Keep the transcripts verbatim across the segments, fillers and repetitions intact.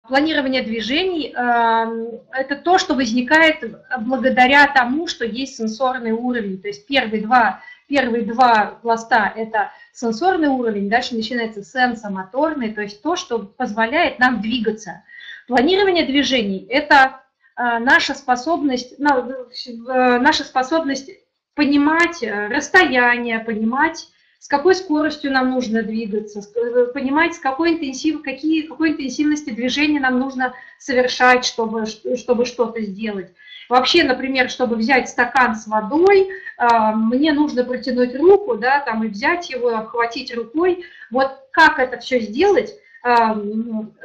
Планирование движений – это то, что возникает благодаря тому, что есть сенсорный уровень. То есть первые два, первые два пласта – это сенсорный уровень, дальше начинается сенсомоторный, то есть то, что позволяет нам двигаться. Планирование движений – это наша способность, наша способность понимать расстояние, понимать, с какой скоростью нам нужно двигаться, понимать, с какой, интенсив, какие, какой интенсивности движения нам нужно совершать, чтобы, чтобы что-то сделать. Вообще, например, чтобы взять стакан с водой, мне нужно протянуть руку, да, там, и взять его, обхватить рукой. Вот как это все сделать, за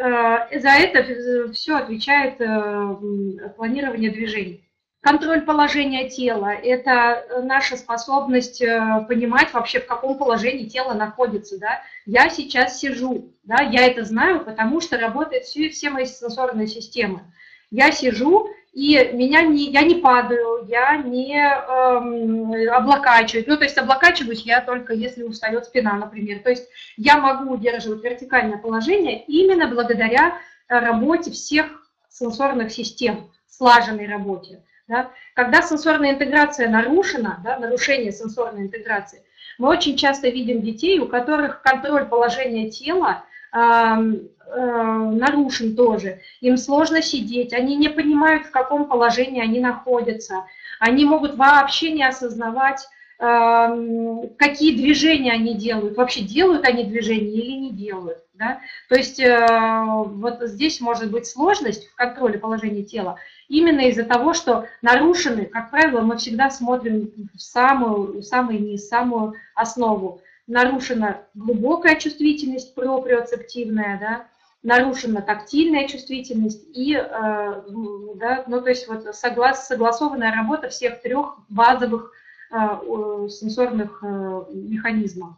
это все отвечает планирование движений. Контроль положения тела – это наша способность понимать вообще, в каком положении тело находится. Да? Я сейчас сижу, да? Я это знаю, потому что работают все, все мои сенсорные системы. Я сижу, и меня не, я не падаю, я не эм, облокачиваюсь. Ну, то есть облокачиваюсь я только, если устает спина, например. То есть я могу удерживать вертикальное положение именно благодаря работе всех сенсорных систем, слаженной работе. Да? Когда сенсорная интеграция нарушена, да, нарушение сенсорной интеграции, мы очень часто видим детей, у которых контроль положения тела э, э, нарушен тоже. Им сложно сидеть, они не понимают, в каком положении они находятся. Они могут вообще не осознавать, э, какие движения они делают. Вообще делают они движения или не делают. Да? То есть э, вот здесь может быть сложность в контроле положения тела. Именно из-за того, что нарушены, как правило, мы всегда смотрим в самую, самый низ, самую основу. Нарушена глубокая чувствительность, проприоцептивная, да, нарушена тактильная чувствительность и, э, да, ну, то есть вот соглас, согласованная работа всех трех базовых э, сенсорных э, механизмов.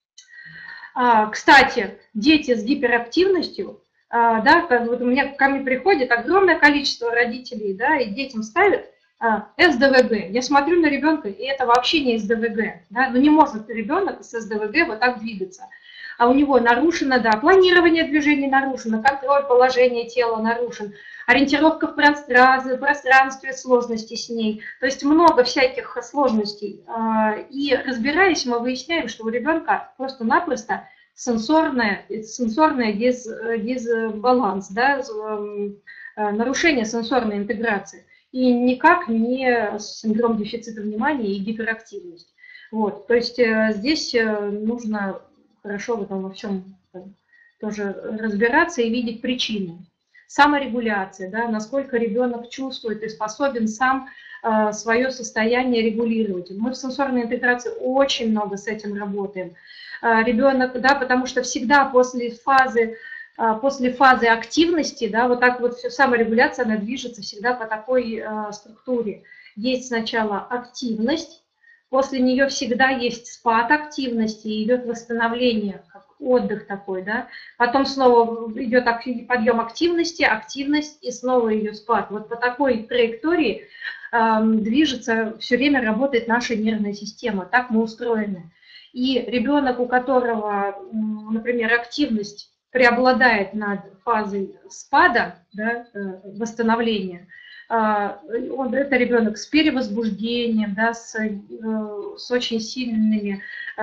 А, кстати, дети с гиперактивностью, да, вот у меня ко мне приходит огромное количество родителей, да, и детям ставят а, эс дэ вэ гэ. Я смотрю на ребенка, и это вообще не эс дэ вэ гэ. Да, ну не может ребенок с эс дэ вэ гэ вот так двигаться. А у него нарушено, да, планирование движений нарушено, контроль положения тела нарушен, ориентировка в пространстве, пространстве, сложности с ней. То есть много всяких сложностей. И разбираясь, мы выясняем, что у ребенка просто-напросто сенсорная, сенсорная диз, дисбаланс, да, нарушение сенсорной интеграции. И никак не синдром дефицита внимания и гиперактивность. Вот, то есть здесь нужно хорошо в этом во всем тоже разбираться и видеть причины. Саморегуляция, да, насколько ребенок чувствует и способен сам э, свое состояние регулировать. Мы в сенсорной интеграции очень много с этим работаем. Э, ребенок, да, потому что всегда после фазы, э, после фазы активности, да, вот так вот все, саморегуляция, она движется всегда по такой э, структуре. Есть сначала активность, после нее всегда есть спад активности, идет восстановление, как отдых такой, да. Потом снова идет подъем активности, активность и снова ее спад. Вот по такой траектории э, движется, все время работает наша нервная система. Так мы устроены. И ребенок, у которого, например, активность преобладает над фазой спада, да, э, восстановления, он, это ребенок с перевозбуждением, да, с, с очень сильными,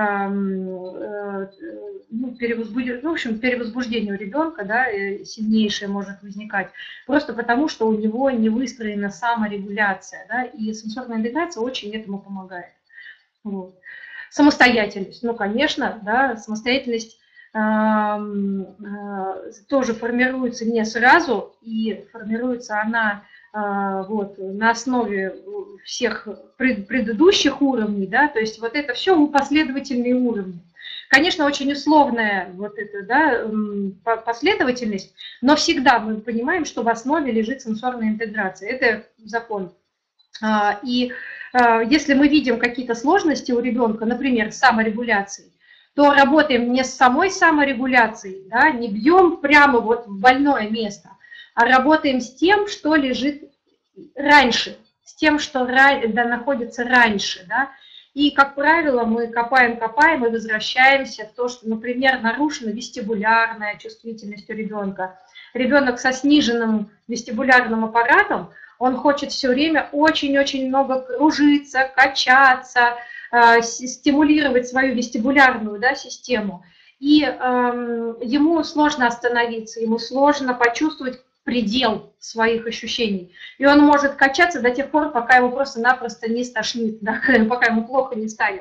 ну, перевозбуд... ну, в общем, перевозбуждение у ребенка, да, сильнейшее может возникать, просто потому что у него не выстроена саморегуляция, да, и сенсорная интеграция очень этому помогает. Вот. Самостоятельность, ну, конечно, да, самостоятельность тоже формируется не сразу, и формируется она вот, на основе всех предыдущих уровней, да, то есть вот это все последовательные уровни. Конечно, очень условная вот эта, да, последовательность, но всегда мы понимаем, что в основе лежит сенсорная интеграция. Это закон. И если мы видим какие-то сложности у ребенка, например, с саморегуляцией, то работаем не с самой саморегуляцией, да, не бьем прямо вот в больное место, а работаем с тем, что лежит раньше, с тем, что да, находится раньше. Да? И, как правило, мы копаем-копаем и возвращаемся в то, что, например, нарушена вестибулярная чувствительность у ребенка, ребенок со сниженным вестибулярным аппаратом, он хочет все время очень-очень много кружиться, качаться, э, стимулировать свою вестибулярную, да, систему. И э, ему сложно остановиться, ему сложно почувствовать предел своих ощущений. И он может качаться до тех пор, пока его просто-напросто не стошнит, да, пока ему плохо не станет.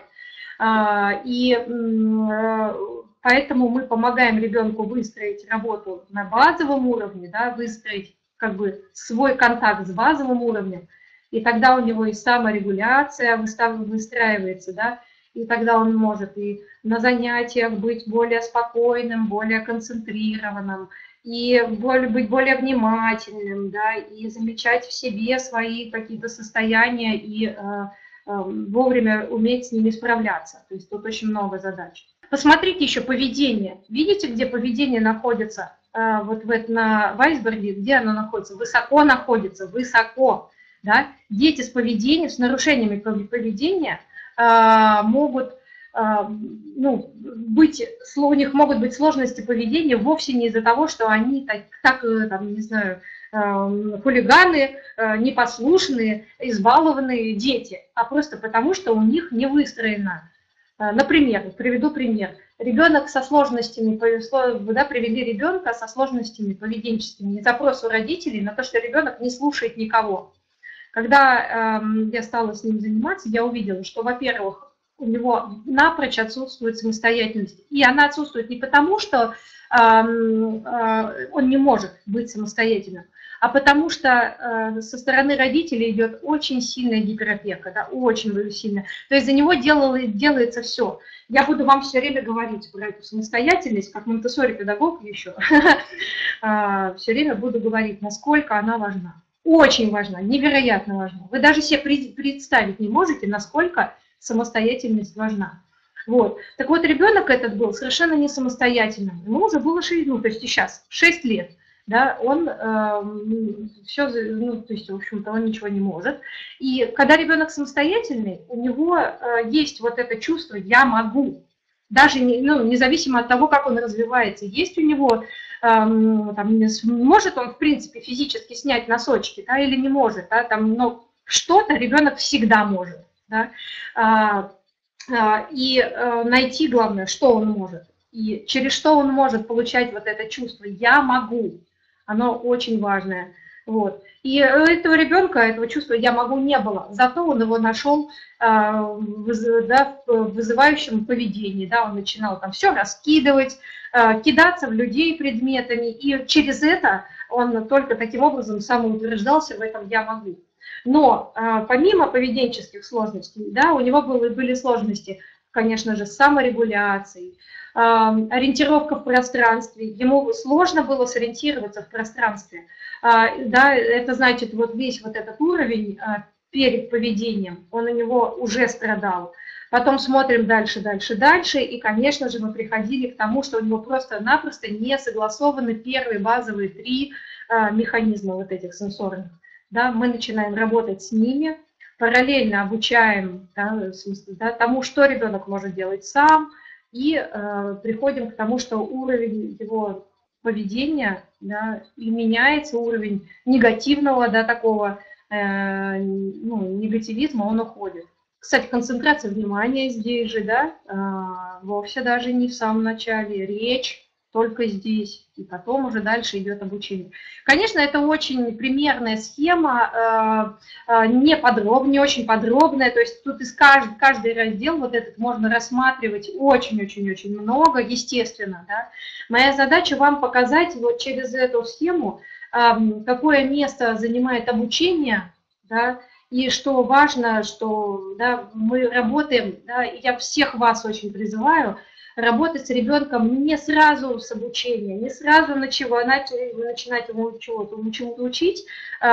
И поэтому мы помогаем ребенку выстроить работу на базовом уровне, да, выстроить как бы свой контакт с базовым уровнем, и тогда у него и саморегуляция выстраивается, да, и тогда он может и на занятиях быть более спокойным, более концентрированным, и более, быть более внимательным, да, и замечать в себе свои какие-то состояния и э, э, вовремя уметь с ними справляться. То есть тут очень много задач. Посмотрите еще поведение. Видите, где поведение находится? Э, вот в, это, на, в айсберге, где оно находится? Высоко находится, высоко. Да? Дети с поведением, с нарушениями поведения э, могут... Ну, быть, у них могут быть сложности поведения вовсе не из-за того, что они так, так там, не знаю, хулиганы, непослушные, избалованные дети, а просто потому, что у них не выстроено. Например, приведу пример. Ребенок со сложностями, да, привели ребенка со сложностями поведенческими, запрос у родителей на то, что ребенок не слушает никого. Когда э, я стала с ним заниматься, я увидела, что, во-первых, у него напрочь отсутствует самостоятельность. И она отсутствует не потому, что э, э, он не может быть самостоятельным, а потому что э, со стороны родителей идет очень сильная гиперопека, да, очень сильная. То есть за него делало, делается все. Я буду вам все время говорить про эту самостоятельность, как монтессори-педагог еще, все время буду говорить, насколько она важна. Очень важна, невероятно важна. Вы даже себе представить не можете, насколько самостоятельность важна. Вот. Так вот, ребенок этот был совершенно не самостоятельным. Ему уже было шесть, ну, то есть и сейчас, шесть лет. Да, он э, все, ну, то есть, в общем-то, он ничего не может. И когда ребенок самостоятельный, у него э, есть вот это чувство «я могу». Даже не, ну, независимо от того, как он развивается. Есть у него, э, там, может он, в принципе, физически снять носочки, да, или не может. Да, там, но что-то ребенок всегда может. Да? А, а, и а, найти, главное, что он может. И через что он может получать вот это чувство «я могу». Оно очень важное. Вот. И у этого ребенка этого чувства «я могу» не было. Зато он его нашел а, выз, да, в вызывающем поведении. Да? Он начинал там все раскидывать, а, кидаться в людей предметами. И через это он только таким образом самоутверждался в этом «я могу». Но а, помимо поведенческих сложностей, да, у него были, были сложности, конечно же, с саморегуляцией, а, ориентировка в пространстве. Ему сложно было сориентироваться в пространстве. А, да, это значит, вот весь вот этот уровень а, перед поведением, он у него уже страдал. Потом смотрим дальше, дальше, дальше, и, конечно же, мы приходили к тому, что у него просто-напросто не согласованы первые базовые три а, механизма вот этих сенсорных. Да, мы начинаем работать с ними, параллельно обучаем, да, смысле, да, тому, что ребенок может делать сам, и э, приходим к тому, что уровень его поведения, да, и меняется, уровень негативного, да, такого э, ну, негативизма, он уходит. Кстати, концентрация внимания здесь же, да, э, вовсе даже не в самом начале, речь только здесь, и потом уже дальше идет обучение. Конечно, это очень примерная схема, не, подроб, не очень подробная, то есть тут из каждый, каждый раздел вот этот можно рассматривать очень-очень-очень много, естественно. Да. Моя задача вам показать вот через эту схему, какое место занимает обучение, да, и что важно, что да, мы работаем, да, я всех вас очень призываю, работать с ребенком не сразу с обучения, не сразу начинать, начинать его чему-то чему учить,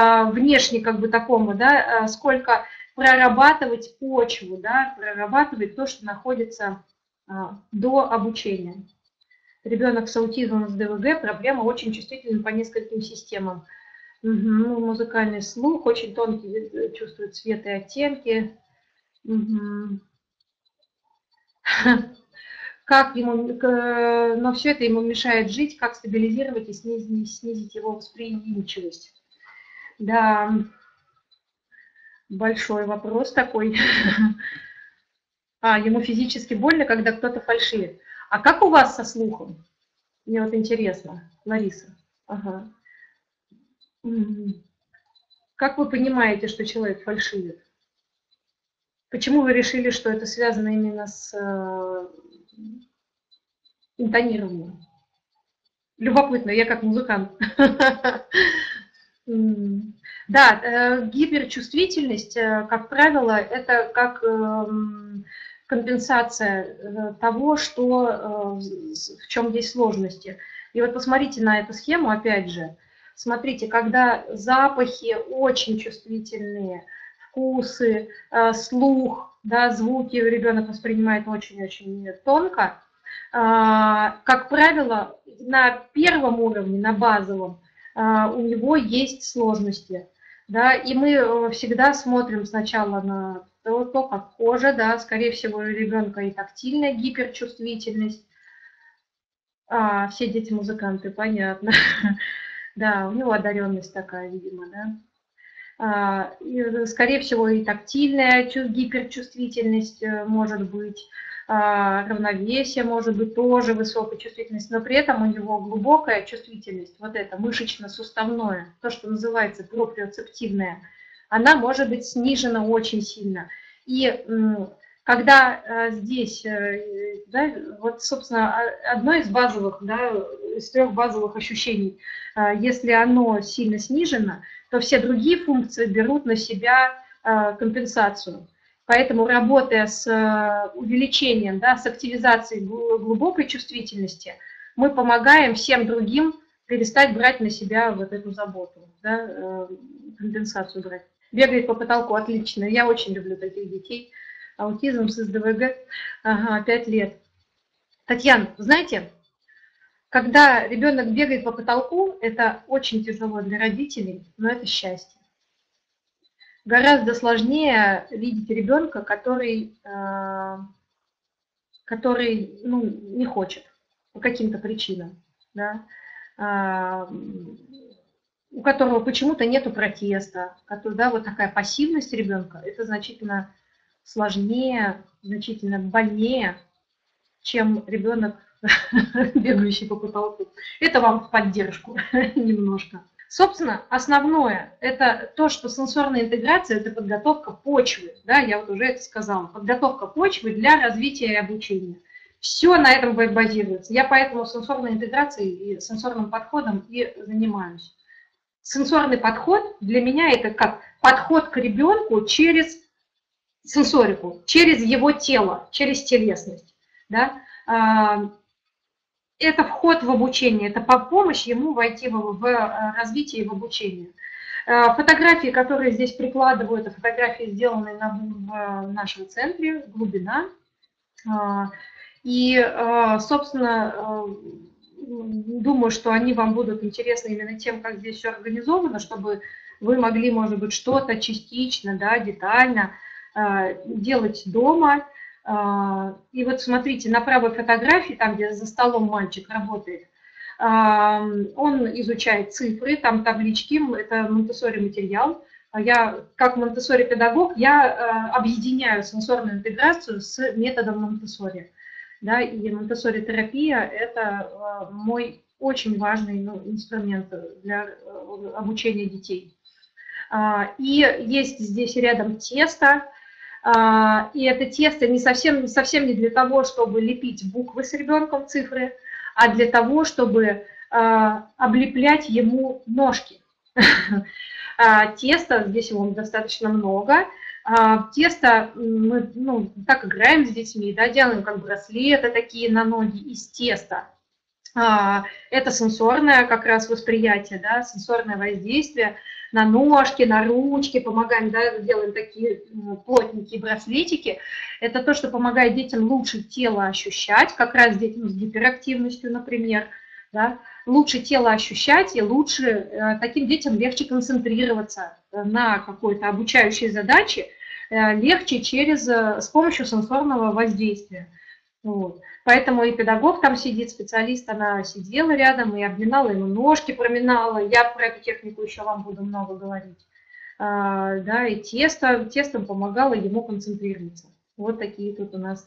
внешне как бы такому, да, сколько прорабатывать почву, да, прорабатывать то, что находится до обучения. Ребенок с аутизмом, с ДВГ, проблема очень чувствительна по нескольким системам. Угу. Ну, музыкальный слух, очень тонкий, чувствует цвет и оттенки. Угу. как ему, к- но все это ему мешает жить, как стабилизировать и снизить, снизить его восприимчивость. Да, большой вопрос такой. А, ему физически больно, когда кто-то фальшивит. А как у вас со слухом? Мне вот интересно, Лариса. Ага. М. Как вы понимаете, что человек фальшивит? Почему вы решили, что это связано именно с э, интонированием? Любопытно, я как музыкант. М. Да, э, гиперчувствительность, э, как правило, это как эм, компенсация э, того, что, э, с- в чем есть сложности. И вот посмотрите на эту схему, опять же. Смотрите, когда запахи очень чувствительные, вкусы, э, слух, да, звуки ребенок воспринимает очень-очень тонко, а, как правило, на первом уровне, на базовом, а, у него есть сложности. Да, и мы э, всегда смотрим сначала на то, то, как кожа, да, скорее всего, у ребенка и тактильная гиперчувствительность. А, все дети музыканты, понятно. Да, у него одаренность такая, видимо, да. А, и, скорее всего, и тактильная гиперчувствительность э, может быть, а, равновесие может быть тоже высокая чувствительность, но при этом у него глубокая чувствительность, вот это мышечно-суставное, то, что называется проприоцептивная, она может быть снижена очень сильно. И когда э, здесь, э, да, вот, собственно, одно из базовых, да, из трех базовых ощущений, э, если оно сильно снижено, то все другие функции берут на себя э, компенсацию. Поэтому, работая с э, увеличением, да, с активизацией глубокой чувствительности, мы помогаем всем другим перестать брать на себя вот эту заботу, да, э, компенсацию брать. Бегает по потолку, отлично. Я очень люблю таких детей. Аутизм с СДВГ, ага, пять лет. Татьяна, знаете, когда ребенок бегает по потолку, это очень тяжело для родителей, но это счастье. Гораздо сложнее видеть ребенка, который, который ну, не хочет по каким-то причинам, да, у которого почему-то нету протеста, который, да, вот такая пассивность ребенка, это значительно сложнее, значительно больнее, чем ребенок, бегающий по потолку. Это вам в поддержку немножко. Собственно, основное – это то, что сенсорная интеграция – это подготовка почвы. Да, я вот уже это сказала. Подготовка почвы для развития и обучения. Все на этом базируется. Я поэтому сенсорной интеграцией и сенсорным подходом и занимаюсь. Сенсорный подход для меня – это как подход к ребенку через сенсорику, через его тело, через телесность. Да? Это вход в обучение, это помощь ему войти в развитие и в обучение. Фотографии, которые здесь прикладываю, это фотографии, сделанные в нашем центре, глубина. И, собственно, думаю, что они вам будут интересны именно тем, как здесь все организовано, чтобы вы могли, может быть, что-то частично, да, детально делать дома. И вот смотрите, на правой фотографии, там, где за столом мальчик работает, он изучает цифры, там таблички, это монтессори материал. Я, как монтессори-педагог, я объединяю сенсорную интеграцию с методом монтессори. Да, и монтессори-терапия – это мой очень важный, ну, инструмент для обучения детей. И есть здесь рядом тесто. И это тесто не совсем, совсем не для того, чтобы лепить буквы с ребенком, цифры, а для того, чтобы облеплять ему ножки. Теста, здесь его достаточно много. Тесто мы, ну, так играем с детьми, да, делаем как браслеты такие на ноги из теста. Это сенсорное как раз восприятие, да, сенсорное воздействие на ножки, на ручки, помогаем, да, делаем такие плотненькие браслетики. Это то, что помогает детям лучше тело ощущать, как раз детям с гиперактивностью, например, да, лучше тело ощущать и лучше, таким детям легче концентрироваться на какой-то обучающей задаче, легче через, с помощью сенсорного воздействия. Вот. Поэтому и педагог там сидит, специалист, она сидела рядом и обминала ему ножки, проминала. Я про эту технику еще вам буду много говорить. А, да, и тесто, тестом помогала ему концентрироваться. Вот такие тут у нас.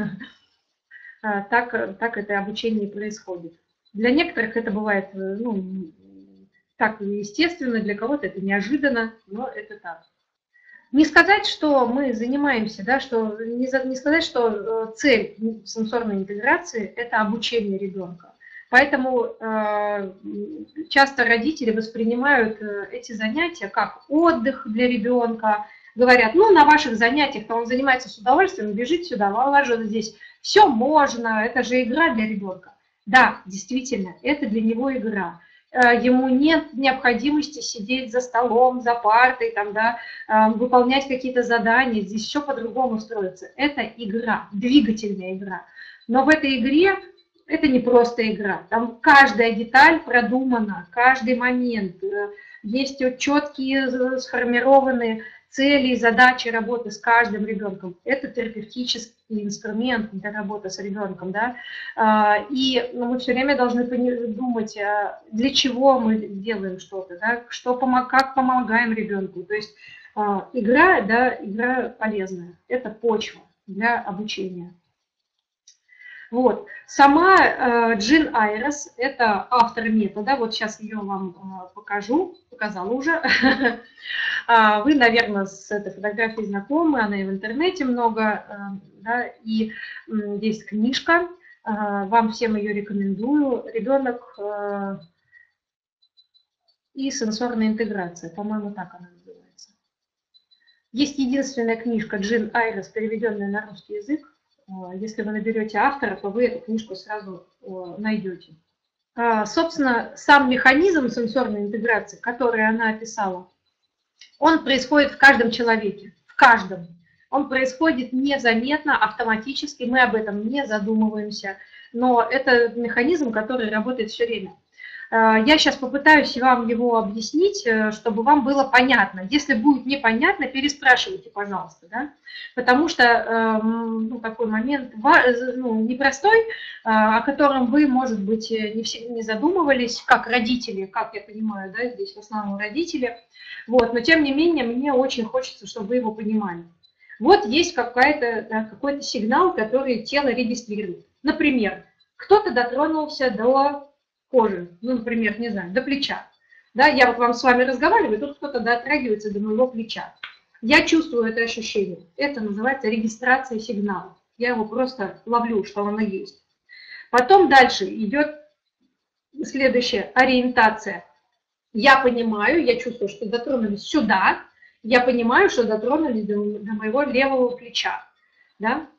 Так, так это обучение происходит. Для некоторых это бывает, ну, так естественно, для кого-то это неожиданно, но это так. Не сказать, что мы занимаемся, да, что, не, не сказать, что цель сенсорной интеграции – это обучение ребенка. Поэтому э, часто родители воспринимают эти занятия как отдых для ребенка. Говорят, ну, на ваших занятиях-то он занимается с удовольствием, бежит сюда, а у вас же здесь все можно, это же игра для ребенка. Да, действительно, это для него игра. Ему нет необходимости сидеть за столом, за партой, там, да, выполнять какие-то задания, здесь все по-другому строится. Это игра, двигательная игра. Но в этой игре это не просто игра, там каждая деталь продумана, каждый момент, есть четкие сформированные цели и задачи работы с каждым ребенком. Это терапевтический инструмент для работы с ребенком. Да? И ну, мы все время должны думать, для чего мы делаем что-то, да? Что, как помогаем ребенку. То есть игра, да, игра полезная. Это почва для обучения. Вот. Сама Джин Айрес, это автор метода, вот сейчас ее вам покажу, показала уже. Вы, наверное, с этой фотографией знакомы, она и в интернете много, да, и есть книжка, вам всем ее рекомендую, «Ребенок и сенсорная интеграция», по-моему, так она называется. Есть единственная книжка Джин Айрес, переведенная на русский язык. Если вы наберете автора, то вы эту книжку сразу найдете. Собственно, сам механизм сенсорной интеграции, который она описала, он происходит в каждом человеке, в каждом. Он происходит незаметно, автоматически, мы об этом не задумываемся, но это механизм, который работает все время. Я сейчас попытаюсь вам его объяснить, чтобы вам было понятно. Если будет непонятно, переспрашивайте, пожалуйста, да? Потому что ну, такой момент ну, непростой, о котором вы, может быть, не, все, не задумывались, как родители, как я понимаю, да, здесь в основном родители. Вот, но тем не менее, мне очень хочется, чтобы вы его понимали. Вот есть какой-то да, какой-то сигнал, который тело регистрирует. Например, кто-то дотронулся до кожи, ну, например, не знаю, до плеча. Да, я вот вам с вами разговариваю, тут кто-то дотрагивается до моего плеча. Я чувствую это ощущение. Это называется регистрация сигнала. Я его просто ловлю, что оно есть. Потом дальше идет следующая ориентация. Я понимаю, я чувствую, что дотронулись сюда. Я понимаю, что дотронулись до, до моего левого плеча. Да?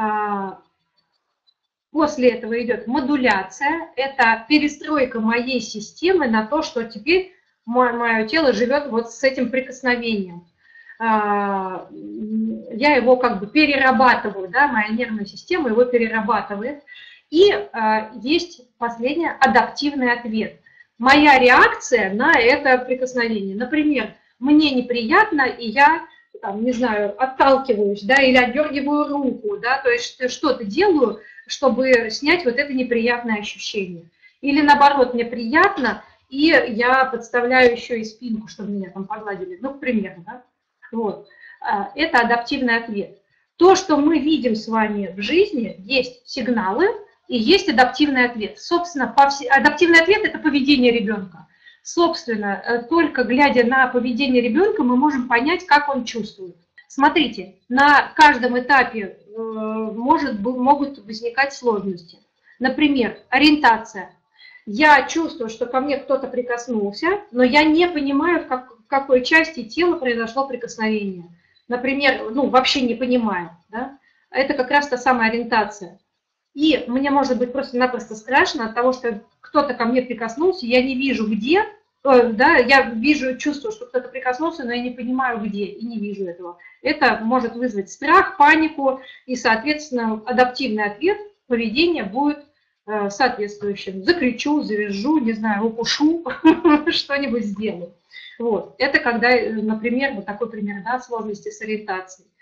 После этого идет модуляция, это перестройка моей системы на то, что теперь мое тело живет вот с этим прикосновением. Я его как бы перерабатываю, да, моя нервная система его перерабатывает. И есть последний адаптивный ответ. Моя реакция на это прикосновение. Например, мне неприятно, и я, там, не знаю, отталкиваюсь, да, или отдергиваю руку, да, то есть что-то делаю, чтобы снять вот это неприятное ощущение. Или наоборот, мне приятно, и я подставляю еще и спинку, чтобы меня там погладили. Ну, к примеру, да. Вот. Это адаптивный ответ. То, что мы видим с вами в жизни, есть сигналы и есть адаптивный ответ. Собственно, адаптивный ответ – это поведение ребенка. Собственно, только глядя на поведение ребенка, мы можем понять, как он чувствует. Смотрите, на каждом этапе может, могут возникать сложности. Например, ориентация. Я чувствую, что ко мне кто-то прикоснулся, но я не понимаю, в, как, в какой части тела произошло прикосновение. Например, ну, вообще не понимаю. Да? Это как раз та самая ориентация. И мне может быть просто-напросто страшно от того, что кто-то ко мне прикоснулся, я не вижу где, да, я вижу, чувствую, что кто-то прикоснулся, но я не понимаю где и не вижу этого. Это может вызвать страх, панику, и, соответственно, адаптивный ответ поведения будет соответствующим. Закричу, завяжу, не знаю, укушу, что-нибудь сделаю. Вот. Это когда, например, вот такой пример, да, сложности с ориентацией.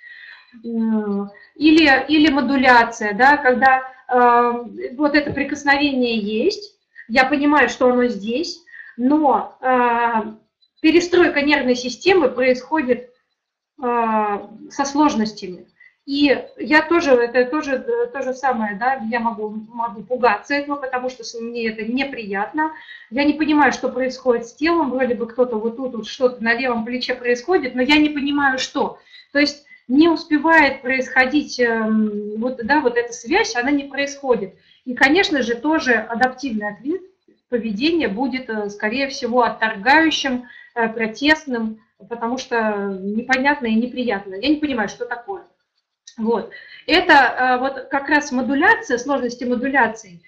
Или, или модуляция, да, когда э, вот это прикосновение есть, я понимаю, что оно здесь, но э, перестройка нервной системы происходит э, со сложностями. И я тоже, это тоже то же самое, да, я могу, могу пугаться этого, потому что мне это неприятно. Я не понимаю, что происходит с телом, вроде бы кто-то вот тут вот что-то на левом плече происходит, но я не понимаю, что. То есть не успевает происходить вот, да, вот эта связь, она не происходит. И, конечно же, тоже адаптивный ответ поведения будет, скорее всего, отторгающим, протестным, потому что непонятно и неприятно. Я не понимаю, что такое. Вот. Это вот как раз модуляция, сложности модуляции,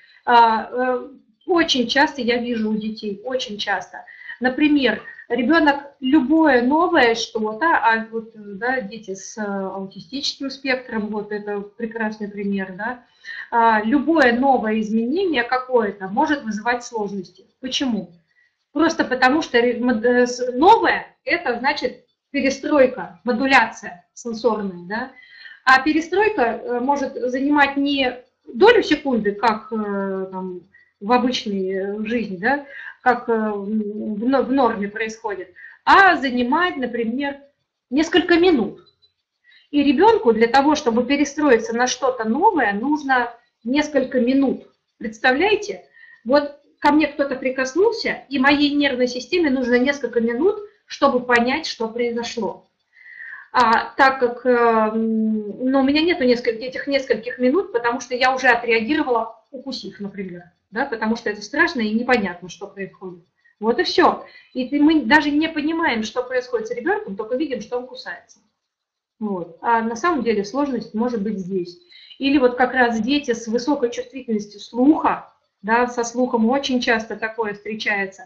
очень часто я вижу у детей, очень часто. Например, ребенок любое новое что-то, а вот, да, дети с аутистическим спектром, вот это прекрасный пример, да, любое новое изменение какое-то может вызывать сложности. Почему? Просто потому что новое – это значит перестройка, модуляция сенсорная, да, а перестройка может занимать не долю секунды, как там, в обычной жизни, да, как в норме происходит, а занимать, например, несколько минут. И ребенку для того, чтобы перестроиться на что-то новое, нужно несколько минут. Представляете? Вот ко мне кто-то прикоснулся, и моей нервной системе нужно несколько минут, чтобы понять, что произошло. А так как ну, у меня нет этих нескольких минут, потому что я уже отреагировала, укусив, например, да, потому что это страшно и непонятно, что происходит. Вот и все. И мы даже не понимаем, что происходит с ребенком, только видим, что он кусается. Вот. А на самом деле сложность может быть здесь. Или вот как раз дети с высокой чувствительностью слуха, да, со слухом очень часто такое встречается,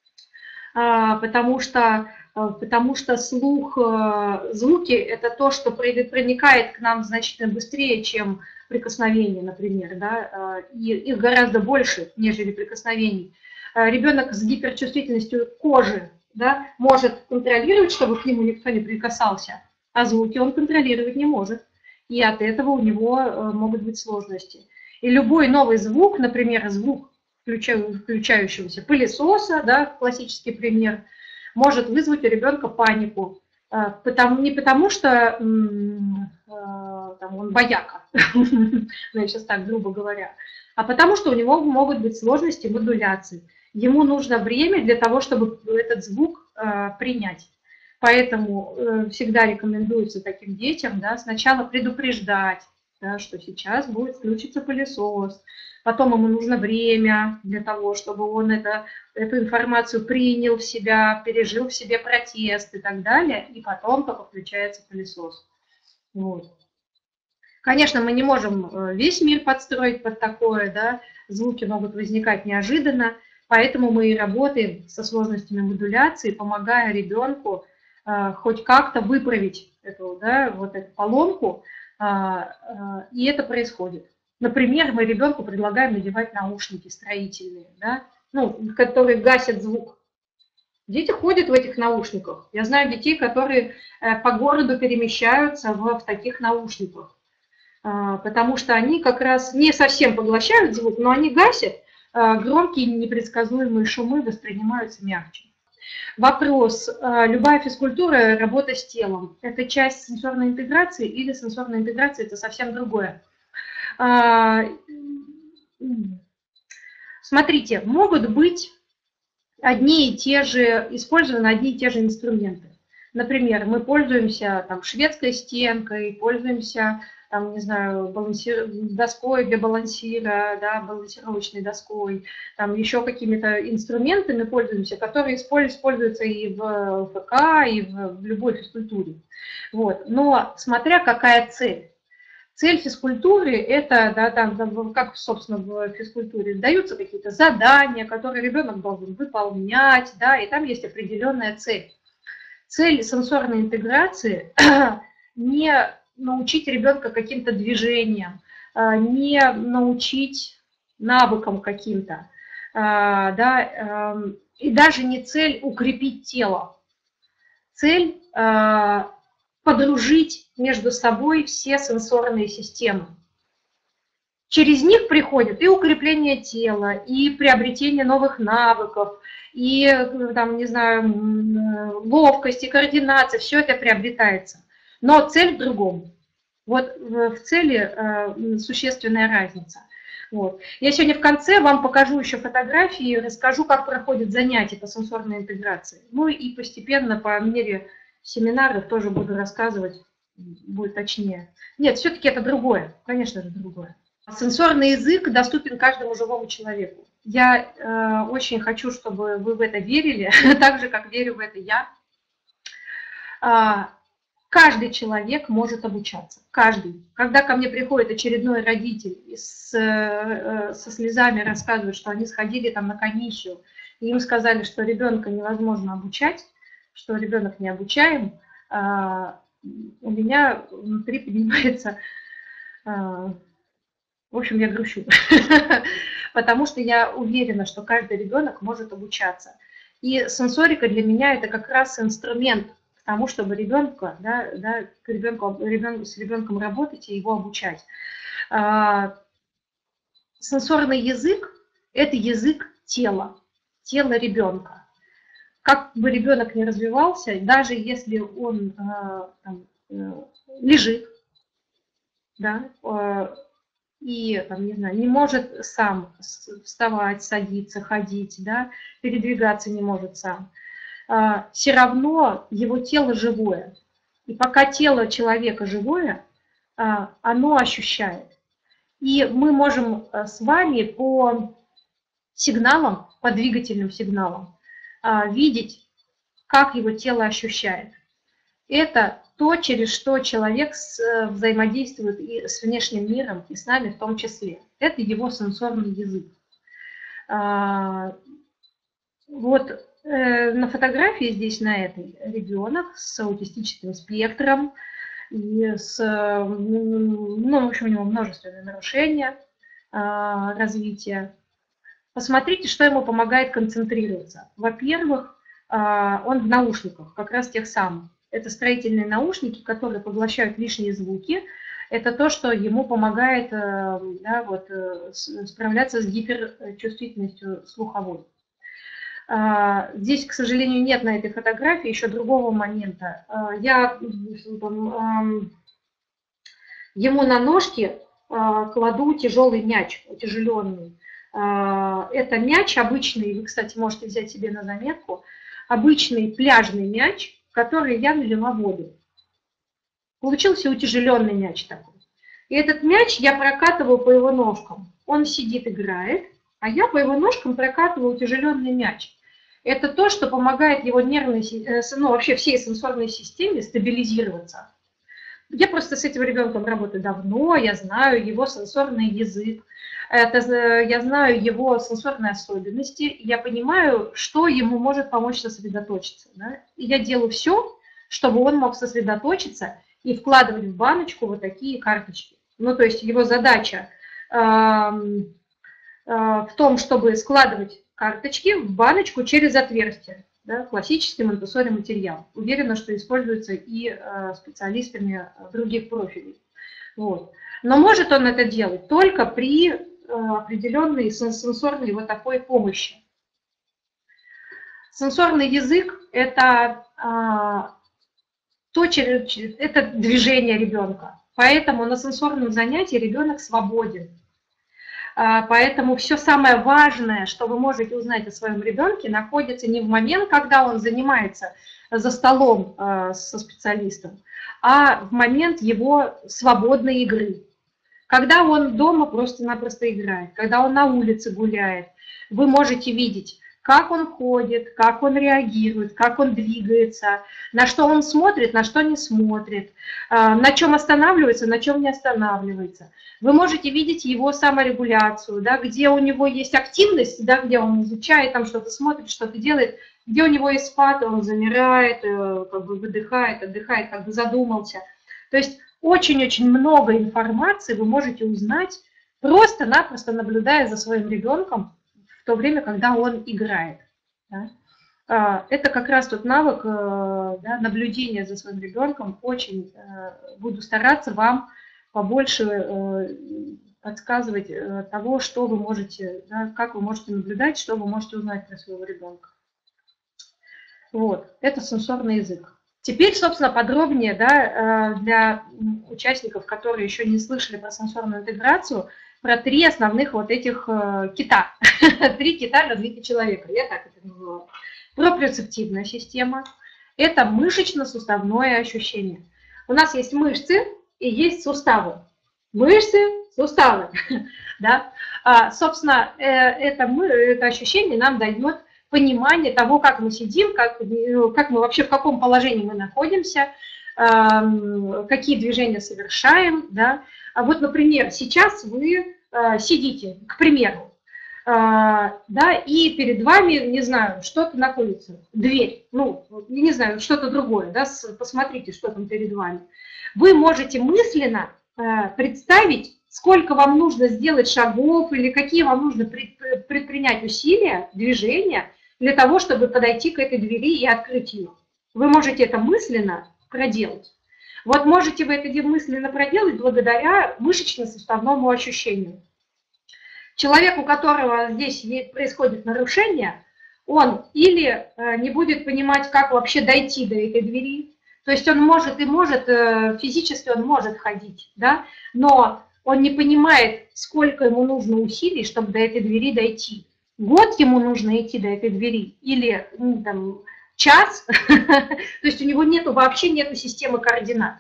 потому что, потому что слух, звуки – это то, что проникает к нам значительно быстрее, чем прикосновение, например, да, и их гораздо больше, нежели прикосновений. Ребенок с гиперчувствительностью кожи, да, может контролировать, чтобы к нему никто не прикасался, а звуки он контролировать не может. И от этого у него могут быть сложности. И любой новый звук, например, звук включающегося пылесоса, да, классический пример, может вызвать у ребенка панику. Потому, не потому, что там, он бояка, я сейчас так грубо говоря, а потому что у него могут быть сложности модуляции. Ему нужно время для того, чтобы этот звук принять. Поэтому всегда рекомендуется таким детям, да, сначала предупреждать, да, что сейчас будет включиться пылесос, потом ему нужно время для того, чтобы он это, эту информацию принял в себя, пережил в себе протест и так далее, и потом только включается пылесос. Вот. Конечно, мы не можем весь мир подстроить под такое, да, звуки могут возникать неожиданно, поэтому мы и работаем со сложностями модуляции, помогая ребенку э, хоть как-то выправить эту, да, вот эту поломку, э, э, и это происходит. Например, мы ребенку предлагаем надевать наушники строительные, да, ну, которые гасят звук. Дети ходят в этих наушниках. Я знаю детей, которые по городу перемещаются в, в таких наушниках, потому что они как раз не совсем поглощают звук, но они гасят, громкие непредсказуемые шумы воспринимаются мягче. Вопрос. Любая физкультура – работа с телом. Это часть сенсорной интеграции или сенсорная интеграция – это совсем другое? Смотрите, могут быть одни и те же, использованы одни и те же инструменты. Например, мы пользуемся там, шведской стенкой, пользуемся там, не знаю, балансир... доской для балансира, да, балансировочной доской, там еще какими-то инструментами пользуемся, которые используются и в ФК, и в любой физкультуре. Вот. Но смотря какая цель. Цель физкультуры – это, да, там, как, собственно, в физкультуре, даются какие-то задания, которые ребенок должен выполнять, да, и там есть определенная цель. Цель сенсорной интеграции – не научить ребенка каким-то движениям, не научить навыкам каким-то, да, и даже не цель укрепить тело. Цель подружить между собой все сенсорные системы. Через них приходит и укрепление тела, и приобретение новых навыков, и, там, не знаю, ловкость, и координация, все это приобретается. Но цель в другом. Вот в цели э, существенная разница. Вот. Я сегодня в конце вам покажу еще фотографии, расскажу, как проходят занятия по сенсорной интеграции. Ну и постепенно по мере семинаров тоже буду рассказывать, будет точнее. Нет, все-таки это другое, конечно же, другое. Сенсорный язык доступен каждому живому человеку. Я э, очень хочу, чтобы вы в это верили, так же, как верю в это я. Каждый человек может обучаться, каждый. Когда ко мне приходит очередной родитель и с, со слезами рассказывает, что они сходили там на комиссию, и им сказали, что ребенка невозможно обучать, что ребенок не обучаем, у меня внутри поднимается, в общем, я грущу, потому что я уверена, что каждый ребенок может обучаться. И сенсорика для меня это как раз инструмент к тому, чтобы ребенка, да, да, к ребенку, ребенку, с ребенком работать и его обучать. А, сенсорный язык – это язык тела, тела ребенка. Как бы ребенок ни развивался, даже если он а, там, лежит, да, а, и там, не знаю, не может сам вставать, садиться, ходить, да, передвигаться не может сам, все равно его тело живое. И пока тело человека живое, оно ощущает. И мы можем с вами по сигналам, по двигательным сигналам, видеть, как его тело ощущает. Это то, через что человек взаимодействует и с внешним миром, и с нами в том числе. Это его сенсорный язык. Вот на фотографии здесь, на этой, ребенок с аутистическим спектром, и с, ну, в общем, у него множественные нарушения а, развития. Посмотрите, что ему помогает концентрироваться. Во-первых, а, он в наушниках, как раз тех самых. Это строительные наушники, которые поглощают лишние звуки. Это то, что ему помогает, да, вот, справляться с гиперчувствительностью слуховой. Здесь, к сожалению, нет на этой фотографии еще другого момента. Я ему на ножки кладу тяжелый мяч, утяжеленный. Это мяч обычный, вы, кстати, можете взять себе на заметку, обычный пляжный мяч, в который я налила воду. Получился утяжеленный мяч такой. И этот мяч я прокатываю по его ножкам. Он сидит, играет, а я по его ножкам прокатываю утяжеленный мяч. Это то, что помогает его нервной, ну, вообще всей сенсорной системе стабилизироваться. Я просто с этим ребенком работаю давно, я знаю его сенсорный язык, это, я знаю его сенсорные особенности, я понимаю, что ему может помочь сосредоточиться. Да? И я делаю все, чтобы он мог сосредоточиться и вкладывать в баночку вот такие карточки. Ну, то есть его задача э, э, в том, чтобы складывать карточки в баночку через отверстие. Да, классический монтессори материал. Уверена, что используется и э, специалистами других профилей. Вот. Но может он это делать только при э, определенной сенсорной вот такой помощи. Сенсорный язык – это, э, то, это движение ребенка. Поэтому на сенсорном занятии ребенок свободен. Поэтому все самое важное, что вы можете узнать о своем ребенке, находится не в момент, когда он занимается за столом со специалистом, а в момент его свободной игры. Когда он дома просто-напросто играет, когда он на улице гуляет, вы можете видеть, как он ходит, как он реагирует, как он двигается, на что он смотрит, на что не смотрит, на чем останавливается, на чем не останавливается. Вы можете видеть его саморегуляцию, да, где у него есть активность, да, где он изучает, там что-то смотрит, что-то делает, где у него есть спад, он замирает, как бы выдыхает, отдыхает, как бы задумался. То есть очень-очень много информации вы можете узнать, просто-напросто наблюдая за своим ребенком в то время, когда он играет. Да. Это как раз тот навык, да, наблюдения за своим ребенком. Очень буду стараться вам побольше подсказывать того, что вы можете, да, как вы можете наблюдать, что вы можете узнать про своего ребенка. Вот, это сенсорный язык. Теперь, собственно, подробнее, да, для участников, которые еще не слышали про сенсорную интеграцию, про три основных вот этих кита. Три кита развития человека, я так это называю. Проприоцептивная система – это мышечно-суставное ощущение. У нас есть мышцы и есть суставы. Мышцы, суставы. Да? А, собственно, это, мы, это ощущение нам дает понимание того, как мы сидим, как, как мы вообще, в каком положении мы находимся, какие движения совершаем. Да? А вот, например, сейчас вы сидите, к примеру, да, и перед вами, не знаю, что-то находится, дверь, ну, не знаю, что-то другое, да, посмотрите, что там перед вами. Вы можете мысленно представить, сколько вам нужно сделать шагов или какие вам нужно предпринять усилия, движения для того, чтобы подойти к этой двери и открыть ее. Вы можете это мысленно проделать. Вот можете вы это мысленно проделать благодаря мышечно-суставному ощущению. Человек, у которого здесь происходит нарушение, он или не будет понимать, как вообще дойти до этой двери, то есть он может и может, физически он может ходить, да, но он не понимает, сколько ему нужно усилий, чтобы до этой двери дойти. Год ему нужно идти до этой двери или ну, там, час, то есть у него нету, вообще нету системы координат.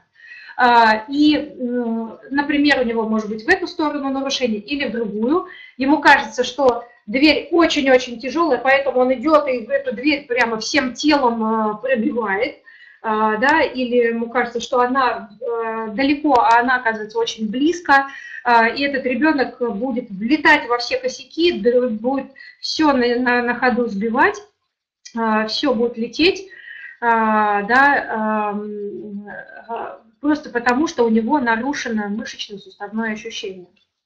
И, например, у него может быть в эту сторону нарушение или в другую. Ему кажется, что дверь очень-очень тяжелая, поэтому он идет и в эту дверь прямо всем телом пробивает. Да, или ему кажется, что она далеко, а она оказывается очень близко. И этот ребенок будет влетать во все косяки, будет все на, на, на ходу сбивать, все будет лететь. Да, просто потому, что у него нарушено мышечно-суставное ощущение.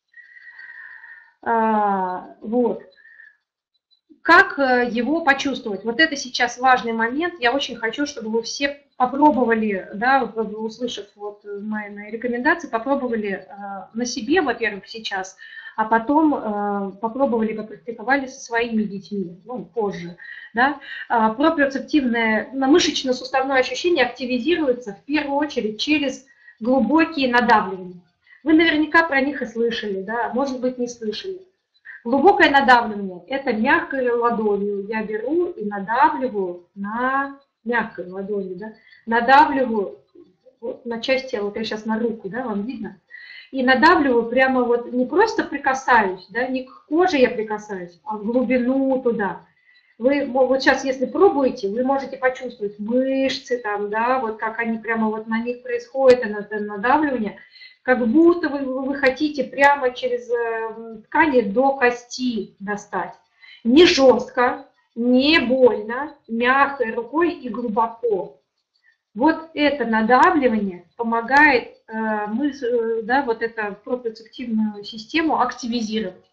Вот. Как его почувствовать? Вот это сейчас важный момент. Я очень хочу, чтобы вы все попробовали, да, услышав вот мои, мои рекомендации, попробовали на себе, во-первых, сейчас, а потом попробовали, попрактиковали со своими детьми, ну, позже. Да. Проприоцептивное мышечно-суставное ощущение активизируется в первую очередь через глубокие надавливания. Вы наверняка про них и слышали, да, может быть, не слышали. Глубокое надавливание – это мягкой ладонью. Я беру и надавливаю на мягкой ладонью, да, надавливаю вот на часть тела, вот я сейчас на руку, да, вам видно, и надавливаю прямо вот, не просто прикасаюсь, да, не к коже я прикасаюсь, а в глубину туда. Вы вот сейчас, если пробуете, вы можете почувствовать мышцы там, да, вот как они прямо вот на них происходит, это надавливание, как будто вы, вы хотите прямо через ткани до кости достать. Не жестко, не больно, мягкой рукой и глубоко. Вот это надавливание помогает э, мы, э, да, вот эту проприоцептивную систему активизировать.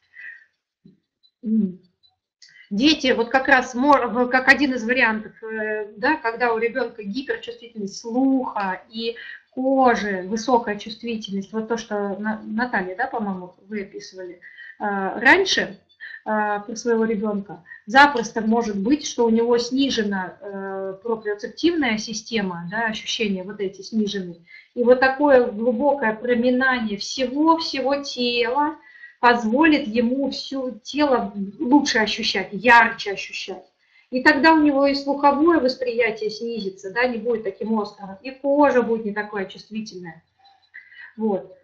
Дети, вот как раз, как один из вариантов, да, когда у ребенка гиперчувствительность слуха и кожи, высокая чувствительность, вот то, что Наталья, да, по-моему, вы описывали раньше про своего ребенка, запросто может быть, что у него снижена проприоцептивная система, да, ощущения вот эти снижены, и вот такое глубокое проминание всего-всего тела позволит ему все тело лучше ощущать, ярче ощущать. И тогда у него и слуховое восприятие снизится, да, не будет таким острым, и кожа будет не такая чувствительная. Вот.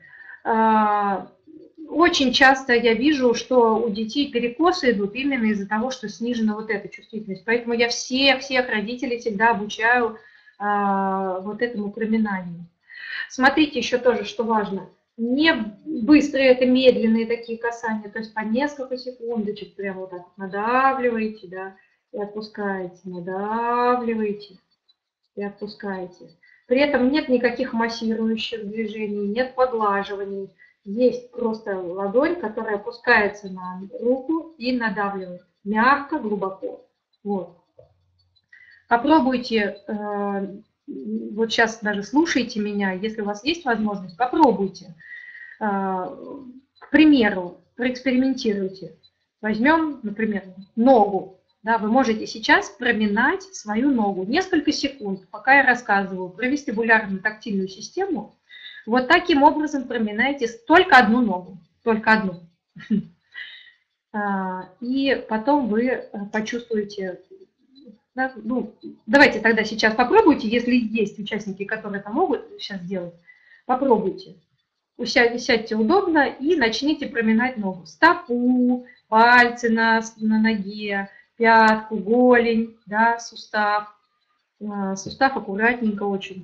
Очень часто я вижу, что у детей перекосы идут именно из-за того, что снижена вот эта чувствительность. Поэтому я всех-всех родителей всегда обучаю вот этому проминанию. Смотрите еще тоже, что важно. Не быстрые, это медленные такие касания, то есть по несколько секундочек прямо вот так надавливаете, да, и отпускаете, надавливаете и отпускаете. При этом нет никаких массирующих движений, нет поглаживаний. Есть просто ладонь, которая опускается на руку и надавливает мягко, глубоко. Вот. Попробуйте, вот сейчас даже слушайте меня, если у вас есть возможность, попробуйте. К примеру, проэкспериментируйте. Возьмем, например, ногу. Да, вы можете сейчас проминать свою ногу несколько секунд, пока я рассказываю про вестибулярную тактильную систему. Вот таким образом проминайте только одну ногу, только одну. И потом вы почувствуете, да, ну, давайте тогда сейчас попробуйте, если есть участники, которые это могут сейчас сделать, попробуйте. Сядьте удобно и начните проминать ногу. Стопу, пальцы на, на ноге, пятку, голень, да, сустав. Сустав аккуратненько очень.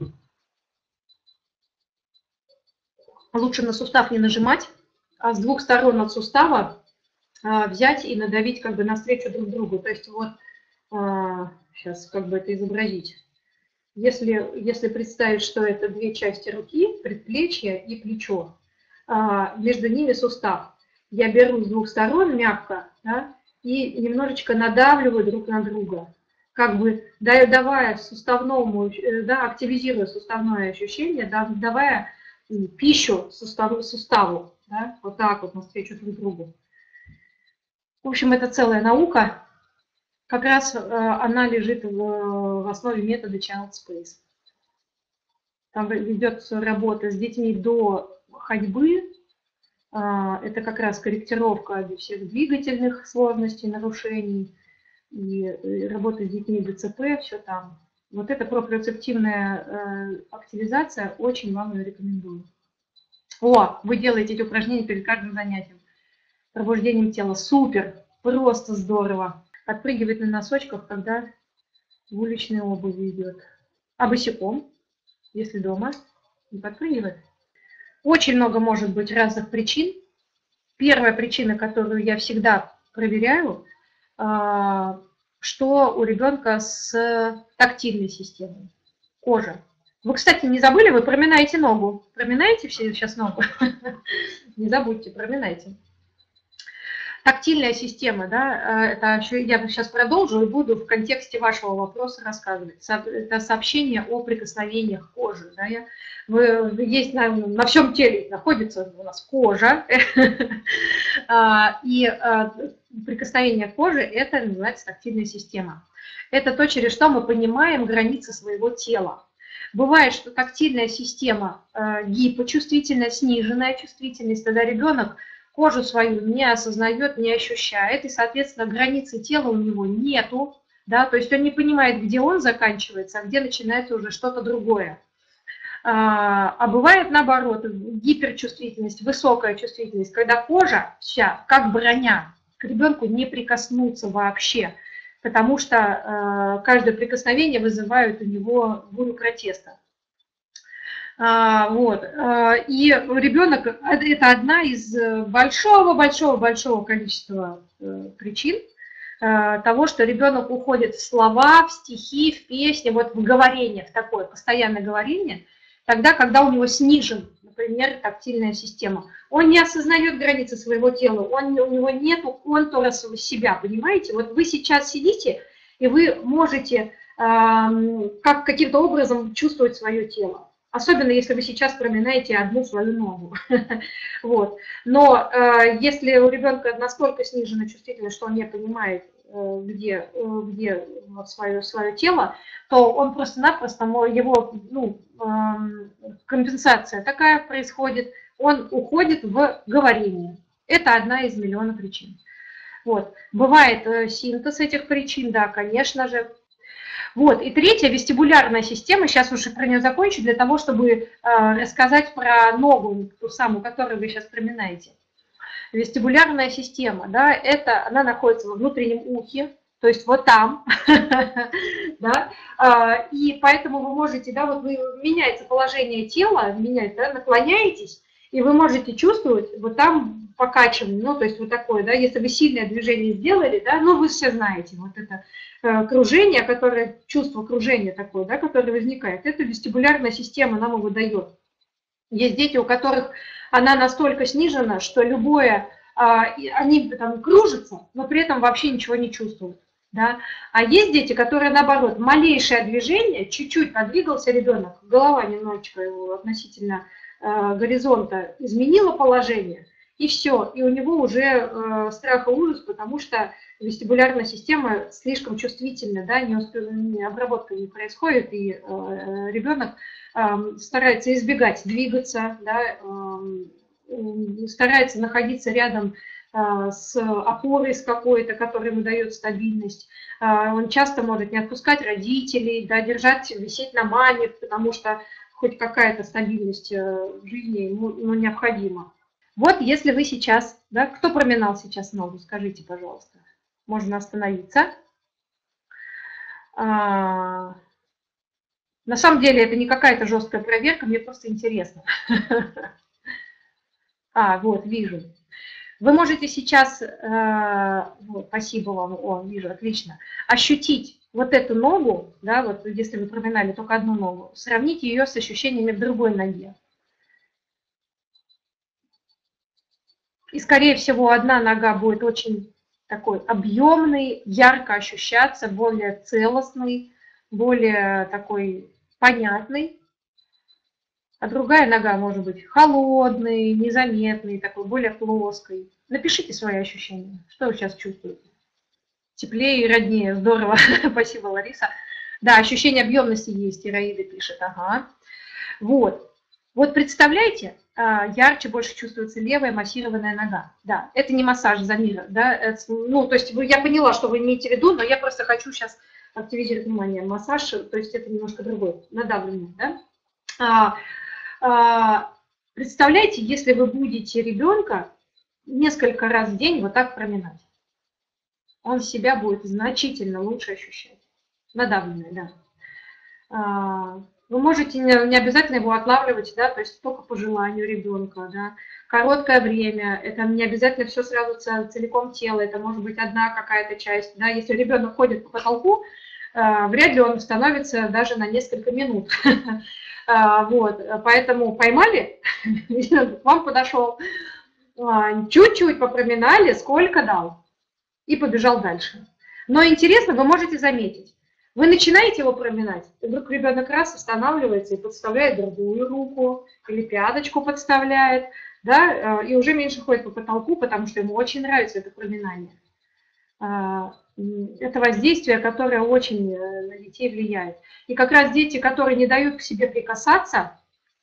Лучше на сустав не нажимать, а с двух сторон от сустава взять и надавить как бы навстречу друг другу. То есть вот, сейчас как бы это изобразить. Если, если представить, что это две части руки, предплечье и плечо, между ними сустав. Я беру с двух сторон мягко, да, и немножечко надавливаю друг на друга, как бы давая суставному, да, активизируя суставное ощущение, да, давая пищу суставу, суставу, да, вот так вот навстречу друг другу. В общем, это целая наука. Как раз э, она лежит в, в основе метода Child Space. Там ведется работа с детьми до ходьбы. Э, это как раз корректировка всех двигательных сложностей, нарушений. И, и работа с детьми ДЦП, все там. Вот эта проприоцептивная э, активизация, очень вам ее рекомендую. О, вы делаете эти упражнения перед каждым занятием. Пробуждением тела. Супер, просто здорово. Подпрыгивает на носочках, когда в уличной обуви идет. А босиком, если дома, не подпрыгивает. Очень много может быть разных причин. Первая причина, которую я всегда проверяю, что у ребенка с тактильной системой, кожа. Вы, кстати, не забыли, вы проминаете ногу. Проминаете все сейчас ногу? Не забудьте, проминайте. Тактильная система, да, это я сейчас продолжу и буду в контексте вашего вопроса рассказывать. Это сообщение о прикосновениях кожи. Да, я, вы, есть на, на всем теле находится у нас кожа, и прикосновение кожи – это называется тактильная система. Это то, через что мы понимаем границы своего тела. Бывает, что тактильная система гипочувствительная, сниженная чувствительность, тогда ребенок кожу свою не осознает, не ощущает, и, соответственно, границы тела у него нету, да, то есть он не понимает, где он заканчивается, а где начинается уже что-то другое. А, а бывает наоборот, гиперчувствительность, высокая чувствительность, когда кожа вся, как броня, к ребенку не прикоснуться вообще, потому что а, каждое прикосновение вызывает у него бурю протеста. А, вот. И ребенок – это одна из большого-большого-большого количества причин того, что ребенок уходит в слова, в стихи, в песни, вот в говорение, в такое постоянное говорение, тогда, когда у него снижен, например, тактильная система. Он не осознает границы своего тела, он, у него нет контура себя, понимаете? Вот вы сейчас сидите, и вы можете как, каким-то образом чувствовать свое тело. Особенно, если вы сейчас проминаете одну свою ногу. Вот. Но э, если у ребенка настолько снижена чувствительность, что он не понимает, э, где, э, где вот свое, свое тело, то он просто-напросто, его ну, э, компенсация такая происходит, он уходит в говорение. Это одна из миллиона причин. Вот. Бывает э, синтез этих причин, да, конечно же. Вот. И третья, вестибулярная система, сейчас уже про нее закончу, для того, чтобы э, рассказать про ногу, ту самую, которую вы сейчас проминаете. Вестибулярная система, да, это, она находится во внутреннем ухе, то есть вот там, да, и поэтому вы можете, да, вот вы, меняется положение тела, меняется, да, наклоняетесь, и вы можете чувствовать вот там покачивание, ну, то есть вот такое, да, если вы сильное движение сделали, да, ну, вы все знаете, вот это э, кружение, которое, чувство кружения такое, да, которое возникает, это вестибулярная система нам его дает. Есть дети, у которых она настолько снижена, что любое, э, они там кружатся, но при этом вообще ничего не чувствуют. Да? А есть дети, которые, наоборот, малейшее движение, чуть-чуть подвигался ребенок, голова немножечко его относительно э, горизонта изменила положение, и все, и у него уже э, страх и ужас, потому что вестибулярная система слишком чувствительна, да, не успев... обработка не происходит, и э, ребенок э, старается избегать двигаться, да, э, старается находиться рядом с опорой с какой-то, которая ему дает стабильность. Он часто может не отпускать родителей, да, держать, висеть на маме, потому что хоть какая-то стабильность в жизни ему, ну, необходима. Вот если вы сейчас, да, кто проминал сейчас ногу, скажите, пожалуйста. Можно остановиться. А, на самом деле это не какая-то жесткая проверка, мне просто интересно. А, вот, вижу. Вы можете сейчас, э, вот, спасибо вам, о, вижу, отлично, ощутить вот эту ногу, да, вот если вы проминали только одну ногу, сравнить ее с ощущениями в другой ноге. И, скорее всего, одна нога будет очень такой объемный, ярко ощущаться, более целостный, более такой понятный. А другая нога может быть холодной, незаметной, такой более плоской. Напишите свои ощущения. Что вы сейчас чувствуете? Теплее и роднее. Здорово. Спасибо, Лариса. Да, ощущение объемности есть. Ираида пишет. Ага. Вот. Вот представляете, ярче больше чувствуется левая массированная нога. Да, это не массаж Замира. Да? Это, ну, то есть я поняла, что вы имеете в виду, но я просто хочу сейчас активизировать внимание. Массаж, то есть это немножко другой. Надавливание. Да? А, а, представляете, если вы будете ребенка несколько раз в день вот так проминать, он себя будет значительно лучше ощущать. Надавленное, да. А, вы можете не обязательно его отлавливать, да, то есть только по желанию ребенка, да. Короткое время, это не обязательно все сразу целиком тело, это может быть одна какая-то часть, да. Если ребенок ходит по потолку, вряд ли он становится даже на несколько минут. Вот, поэтому поймали, к вам подошел, чуть-чуть попроминали, сколько дал, и побежал дальше. Но интересно, вы можете заметить, вы начинаете его проминать, и вдруг ребенок раз останавливается и подставляет другую руку, или пяточку подставляет, да, и уже меньше ходит по потолку, потому что ему очень нравится это проминание. Это воздействие, которое очень на детей влияет. И как раз дети, которые не дают к себе прикасаться,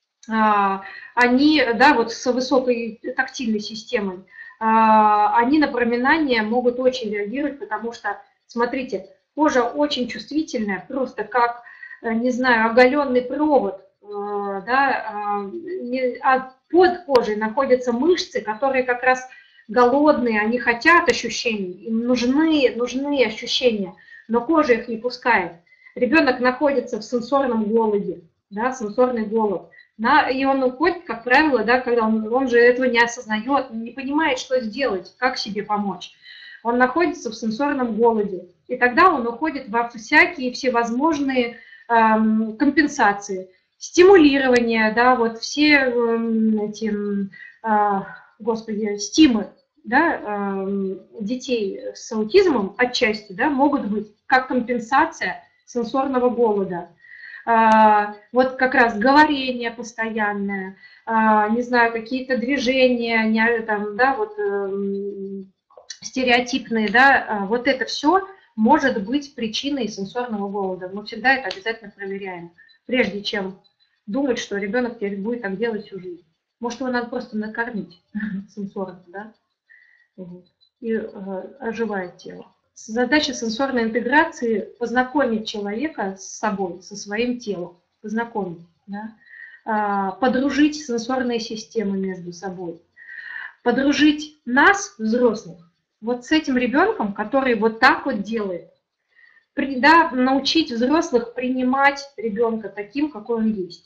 они, да, вот с высокой тактильной системой, они на проминание могут очень реагировать, потому что, смотрите, кожа очень чувствительная, просто как, не знаю, оголенный провод, да, а под кожей находятся мышцы, которые как раз голодные, они хотят ощущений, им нужны, нужны ощущения, но кожа их не пускает. Ребенок находится в сенсорном голоде, да, сенсорный голод. Да, и он уходит, как правило, да, когда он, он же этого не осознает, не понимает, что сделать, как себе помочь. Он находится в сенсорном голоде, и тогда он уходит во всякие всевозможные эм, компенсации, стимулирование, да, вот все эм, эти, э, господи, стимы, да, э, детей с аутизмом отчасти, да, могут быть как компенсация сенсорного голода. Вот как раз говорение постоянное, не знаю, какие-то движения, там, да, вот, стереотипные, да, вот это все может быть причиной сенсорного голода. Мы всегда это обязательно проверяем, прежде чем думать, что ребенок теперь будет так делать всю жизнь. Может, его надо просто накормить сенсорно, да, и оживает тело. Задача сенсорной интеграции – познакомить человека с собой, со своим телом, познакомить, да? Подружить сенсорные системы между собой, подружить нас, взрослых, вот с этим ребенком, который вот так вот делает, да, научить взрослых принимать ребенка таким, какой он есть.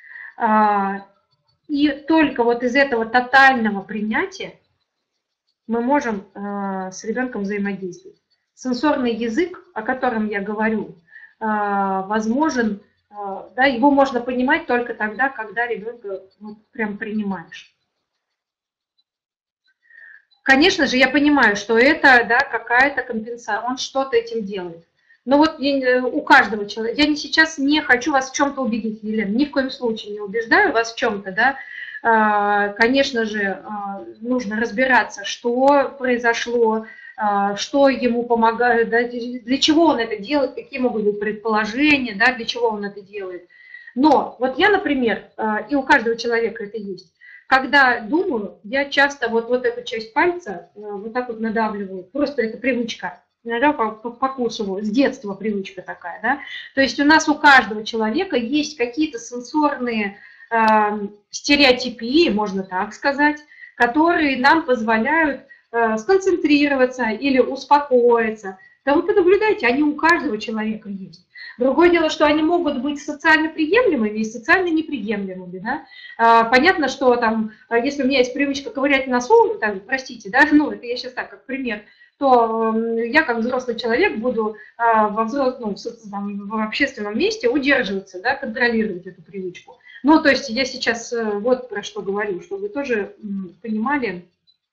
И только вот из этого тотального принятия мы можем с ребенком взаимодействовать. Сенсорный язык, о котором я говорю, возможен, да, его можно понимать только тогда, когда ребенка вот прям принимаешь. Конечно же, я понимаю, что это, да, какая-то компенсация, он что-то этим делает. Но вот у каждого человека, я не, сейчас не хочу вас в чем-то убедить, Елена, ни в коем случае не убеждаю вас в чем-то, да. Конечно же, нужно разбираться, что произошло, что ему помогает, да, для чего он это делает, какие могут быть предположения, да, для чего он это делает. Но вот я, например, и у каждого человека это есть, когда думаю, я часто вот, вот эту часть пальца вот так вот надавливаю, просто это привычка. Иногда покусываю, с детства привычка такая, да. То есть у нас у каждого человека есть какие-то сенсорные э, стереотипии, можно так сказать, которые нам позволяют э, сконцентрироваться или успокоиться. Да вы понаблюдайте, они у каждого человека есть. Другое дело, что они могут быть социально приемлемыми и социально неприемлемыми. Да? А, понятно, что там, если у меня есть привычка ковырять носу, там, простите, да, ну это я сейчас так, как пример, то я как взрослый человек буду во, взрослом, ну, в общественном месте удерживаться, да, контролировать эту привычку. Ну, то есть я сейчас вот про что говорю, чтобы вы тоже понимали,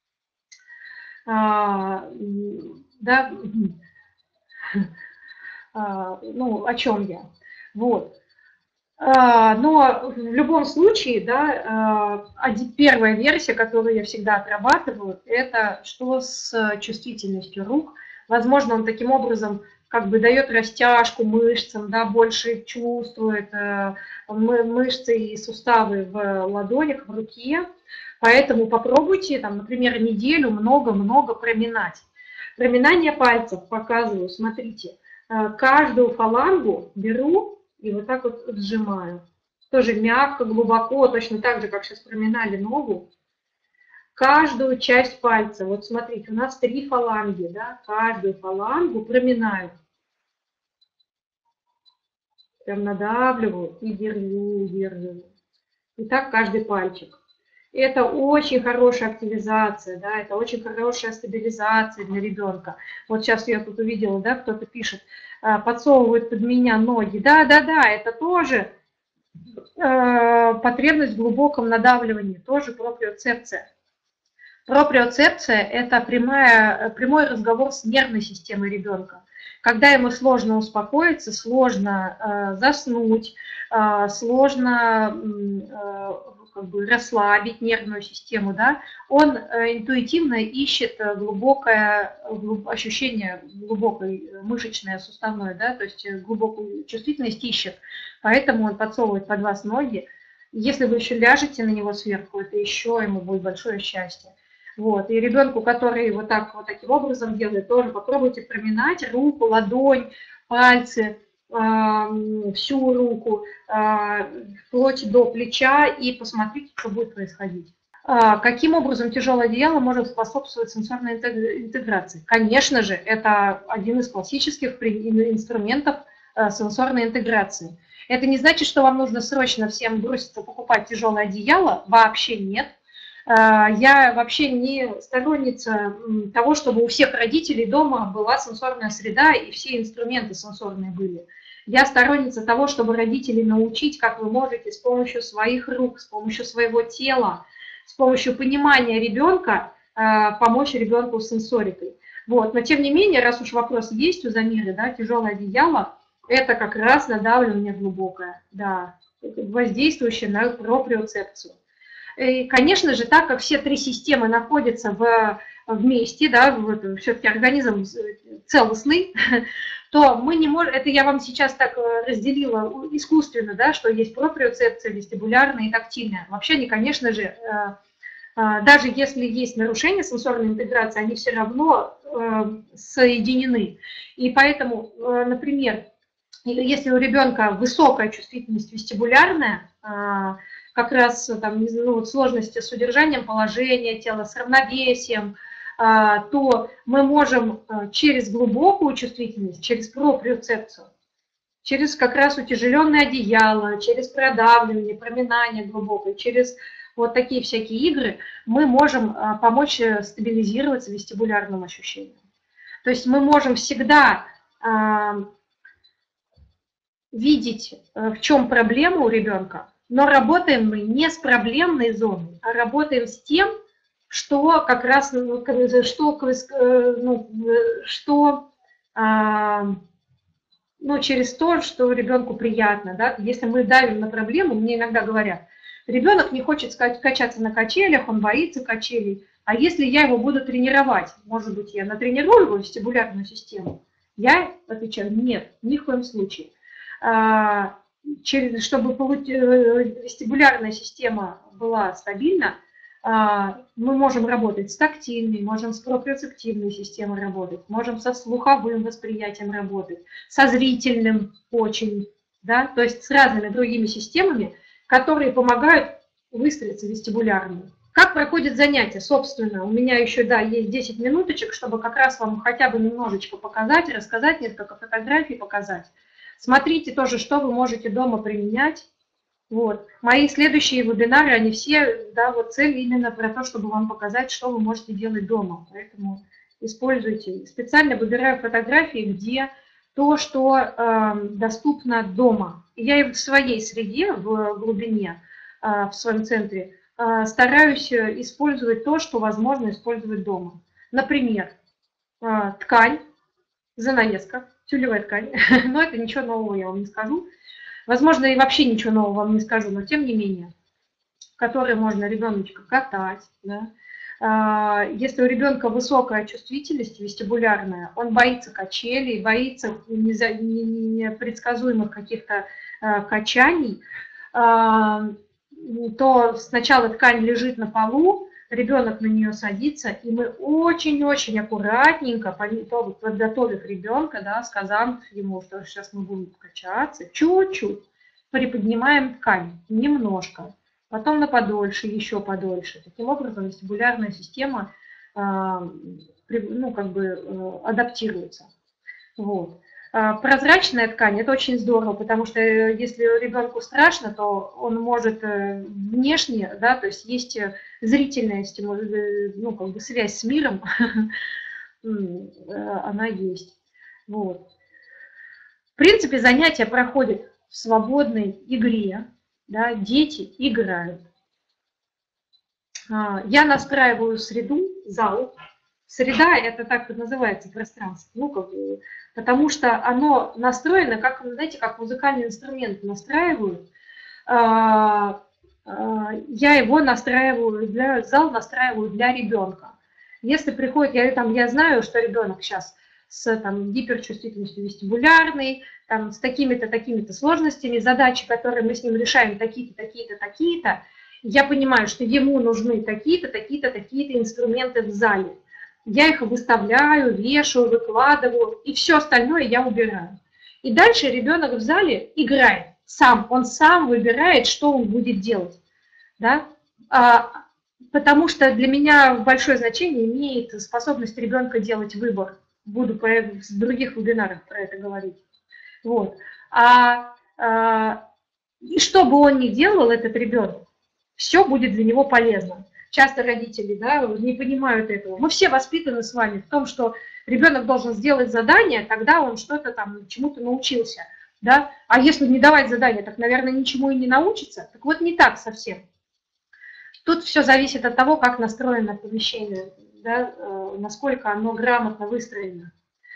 да, ну, о чем я. Вот. Но в любом случае, да, первая версия, которую я всегда отрабатываю, это что с чувствительностью рук. Возможно, он таким образом как бы дает растяжку мышцам, да, больше чувствует мышцы и суставы в ладонях, в руке. Поэтому попробуйте, там, например, неделю много-много проминать. Проминание пальцев показываю, смотрите, каждую фалангу беру и вот так вот сжимаю. Тоже мягко, глубоко, точно так же, как сейчас проминали ногу. Каждую часть пальца, вот смотрите, у нас три фаланги, да, каждую фалангу проминаю. Прям надавливаю и держу, держу. И так каждый пальчик. Это очень хорошая активизация, да, это очень хорошая стабилизация для ребенка. Вот сейчас я тут увидела, да, кто-то пишет, подсовывают под меня ноги. Да, да, да, это тоже э, потребность в глубоком надавливании, тоже проприоцепция. Проприоцепция – это прямая, прямой разговор с нервной системой ребенка. Когда ему сложно успокоиться, сложно э, заснуть, э, сложно э, как бы расслабить нервную систему, да, он э, интуитивно ищет глубокое глуб, ощущение глубокой мышечной, суставной, да, то есть глубокую чувствительность ищет. Поэтому он подсовывает под вас ноги. Если вы еще ляжете на него сверху, это еще ему будет большое счастье. Вот. И ребенку, который вот, так, вот таким образом делает, тоже попробуйте проминать руку, ладонь, пальцы, э, всю руку, э, вплоть до плеча, и посмотрите, что будет происходить. Э, каким образом тяжелое одеяло может способствовать сенсорной интеграции? Конечно же, это один из классических инструментов э, сенсорной интеграции. Это не значит, что вам нужно срочно всем броситься покупать тяжелое одеяло, вообще нет. Я вообще не сторонница того, чтобы у всех родителей дома была сенсорная среда и все инструменты сенсорные были. Я сторонница того, чтобы родителей научить, как вы можете с помощью своих рук, с помощью своего тела, с помощью понимания ребенка помочь ребенку с сенсорикой. Вот. Но тем не менее, раз уж вопрос есть у Замиры, да, тяжелое одеяло, это как раз надавливание глубокое, да, воздействующее на проприоцепцию. И, конечно же, так как все три системы находятся в, вместе, да, все-таки организм целостный, то мы не можем, это я вам сейчас так разделила искусственно, да, что есть проприоцепция, вестибулярная и тактильная. Вообще они, конечно же, даже если есть нарушение сенсорной интеграции, они все равно соединены. И поэтому, например, если у ребенка высокая чувствительность вестибулярная, как раз там, ну, сложности с удержанием положения тела, с равновесием, то мы можем через глубокую чувствительность, через проприоцепцию, через как раз утяжеленное одеяло, через продавливание, проминание глубокое, через вот такие всякие игры, мы можем помочь стабилизироваться вестибулярным ощущением. То есть мы можем всегда видеть, в чем проблема у ребенка, но работаем мы не с проблемной зоной, а работаем с тем, что как раз, ну, что, ну, что а, ну, через то, что ребенку приятно. Да? Если мы давим на проблему, мне иногда говорят, ребенок не хочет качаться на качелях, он боится качелей, а если я его буду тренировать, может быть, я натренирую его вестибулярную систему? Я отвечаю, нет, ни в коем случае. А, через, чтобы вестибулярная система была стабильна, мы можем работать с тактильной, можем с проприоцептивной системой работать, можем со слуховым восприятием работать, со зрительным очень, да, то есть с разными другими системами, которые помогают выстроиться вестибулярно. Как проходит занятие? Собственно, у меня еще, да, есть десять минуточек, чтобы как раз вам хотя бы немножечко показать, рассказать, несколько фотографий показать. Смотрите тоже, что вы можете дома применять. Вот. Мои следующие вебинары, они все, да, вот цель именно про то, чтобы вам показать, что вы можете делать дома. Поэтому используйте. Специально выбираю фотографии, где то, что э, доступно дома. Я и в своей среде, в глубине, э, в своем центре, э, стараюсь использовать то, что возможно использовать дома. Например, э, ткань, занавеска, тюлевая ткань. Но это ничего нового я вам не скажу. Возможно, и вообще ничего нового вам не скажу, но тем не менее, которые можно ребеночка катать. Да? Если у ребенка высокая чувствительность вестибулярная, он боится качелей, боится непредсказуемых каких-то качаний, то сначала ткань лежит на полу, ребенок на нее садится, и мы очень-очень аккуратненько, подготовив ребенка, да, сказав ему, что сейчас мы будем качаться, чуть-чуть приподнимаем ткань, немножко, потом на подольше, еще подольше. Таким образом вестибулярная система ну, как бы, адаптируется. Вот. Прозрачная ткань – это очень здорово, потому что если ребенку страшно, то он может внешне, да, то есть есть зрительная ну, как бы связь с миром, она есть. Вот. В принципе, занятия проходят в свободной игре, да, дети играют. Я настраиваю среду, зал. Среда – это так и называется пространство, ну, как бы, потому что оно настроено, как, знаете, как музыкальный инструмент настраивают. Я его настраиваю, для, зал настраиваю для ребенка. Если приходит, я, там, я знаю, что ребенок сейчас с там, гиперчувствительностью вестибулярной, там, с такими-то, такими-то сложностями, задачи, которые мы с ним решаем, такие-то, такие-то, такие-то, я понимаю, что ему нужны такие-то, такие-то, такие-то инструменты в зале. Я их выставляю, вешаю, выкладываю, и все остальное я убираю. И дальше ребенок в зале играет сам, он сам выбирает, что он будет делать. Да? А, потому что для меня большое значение имеет способность ребенка делать выбор. Буду в других вебинарах про это говорить. Вот. А, а, и что бы он ни делал, этот ребенок, все будет для него полезно. Часто родители, да, не понимают этого. Мы все воспитаны с вами в том, что ребенок должен сделать задание, тогда он что-то там, чему-то научился. Да? А если не давать задание, так, наверное, ничему и не научится. Так вот, не так совсем. Тут все зависит от того, как настроено помещение, да, насколько оно грамотно выстроено.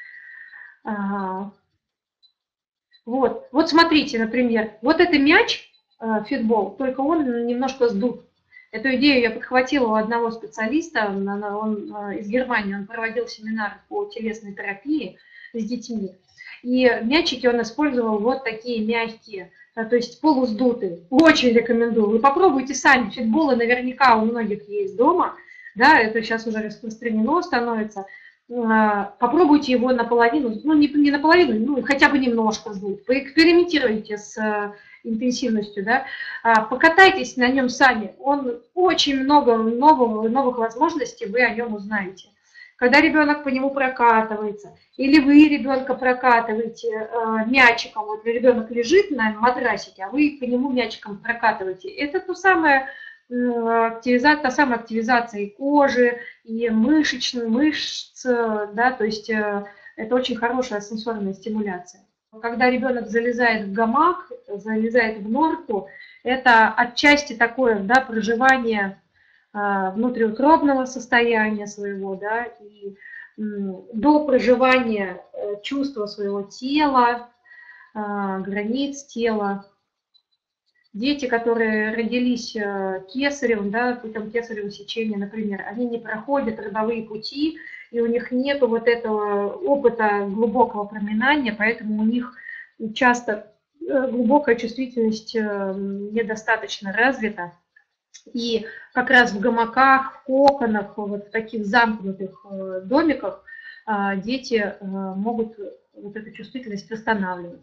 Вот, вот смотрите, например, вот это мяч, фитбол, только он немножко сдут. Эту идею я подхватила у одного специалиста, он, он из Германии, он проводил семинар по телесной терапии с детьми. И мячики он использовал вот такие мягкие, то есть полуздутые. Очень рекомендую. Вы попробуйте сами. Фитболы наверняка у многих есть дома. Да, это сейчас уже распространено становится. Попробуйте его наполовину, ну не, не наполовину, ну хотя бы немножко сдуть. Поэкспериментируйте с интенсивностью, да, покатайтесь на нем сами. Он очень много нового, новых возможностей вы о нем узнаете. Когда ребенок по нему прокатывается, или вы ребенка прокатываете э, мячиком, вот ребенок лежит на матрасике, а вы по нему мячиком прокатываете, это то самое, э, активизация, та самая активизация и кожи, и мышечных мышц, да, то есть э, это очень хорошая сенсорная стимуляция. Когда ребенок залезает в гамак, залезает в норку, это отчасти такое, да, проживание внутриутробного состояния своего, да, и до проживания чувства своего тела, границ тела. Дети, которые родились кесаревым, да, путем кесарево сечения, например, они не проходят родовые пути, и у них нет вот этого опыта глубокого проминания, поэтому у них часто глубокая чувствительность недостаточно развита. И как раз в гамаках, в коконах, вот в таких замкнутых домиках дети могут вот эту чувствительность восстанавливать.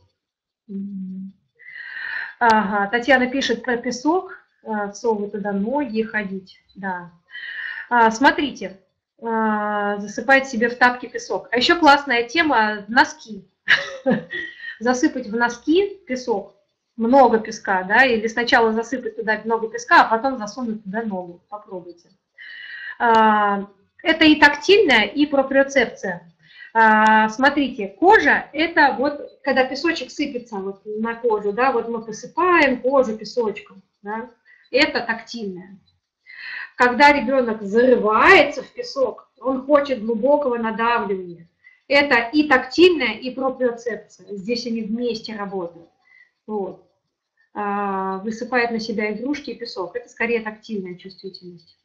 Ага, Татьяна пишет про песок, совы туда ноги ходить, да. А, смотрите, засыпать себе в тапки песок. А еще классная тема – носки. Засыпать в носки песок, много песка, да, или сначала засыпать туда много песка, а потом засунуть туда ногу. Попробуйте. Это и тактильная, и проприоцепция. Смотрите, кожа – это вот, когда песочек сыпется вот на кожу, да, вот мы посыпаем кожу песочком, да, это тактильное. Когда ребенок зарывается в песок, он хочет глубокого надавливания. Это и тактильная, и проприоцепция. Здесь они вместе работают. Вот. Высыпает на себя игрушки и песок. Это скорее тактильная чувствительность.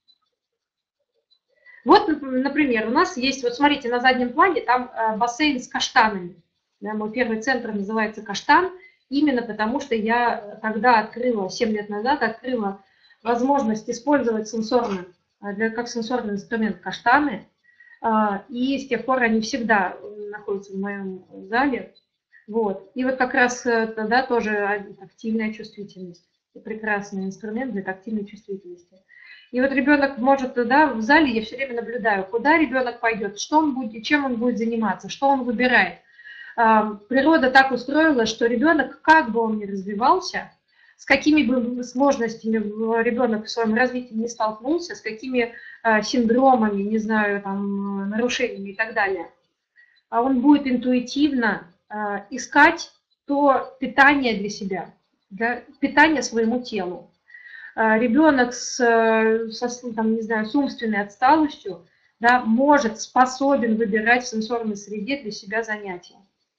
Вот, например, у нас есть, вот смотрите, на заднем плане там бассейн с каштанами. Да, мой первый центр называется «Каштан», именно потому что я тогда открыла, семь лет назад открыла возможность использовать сенсорно, для, как сенсорный инструмент каштаны. И с тех пор они всегда находятся в моем зале. Вот. И вот как раз тогда тоже тактильная чувствительность. Прекрасный инструмент для тактильной чувствительности. И вот ребенок может, да, в зале я все время наблюдаю, куда ребенок пойдет, что он будет, чем он будет заниматься, что он выбирает. Природа так устроила, что ребенок, как бы он ни развивался, с какими бы сложностями ребенок в своем развитии не столкнулся, с какими синдромами, не знаю, там, нарушениями и так далее, он будет интуитивно искать то питание для себя, да, питание своему телу. Ребенок с, со, там, не знаю, с умственной отсталостью, да, может, способен выбирать в сенсорной среде для себя занятия.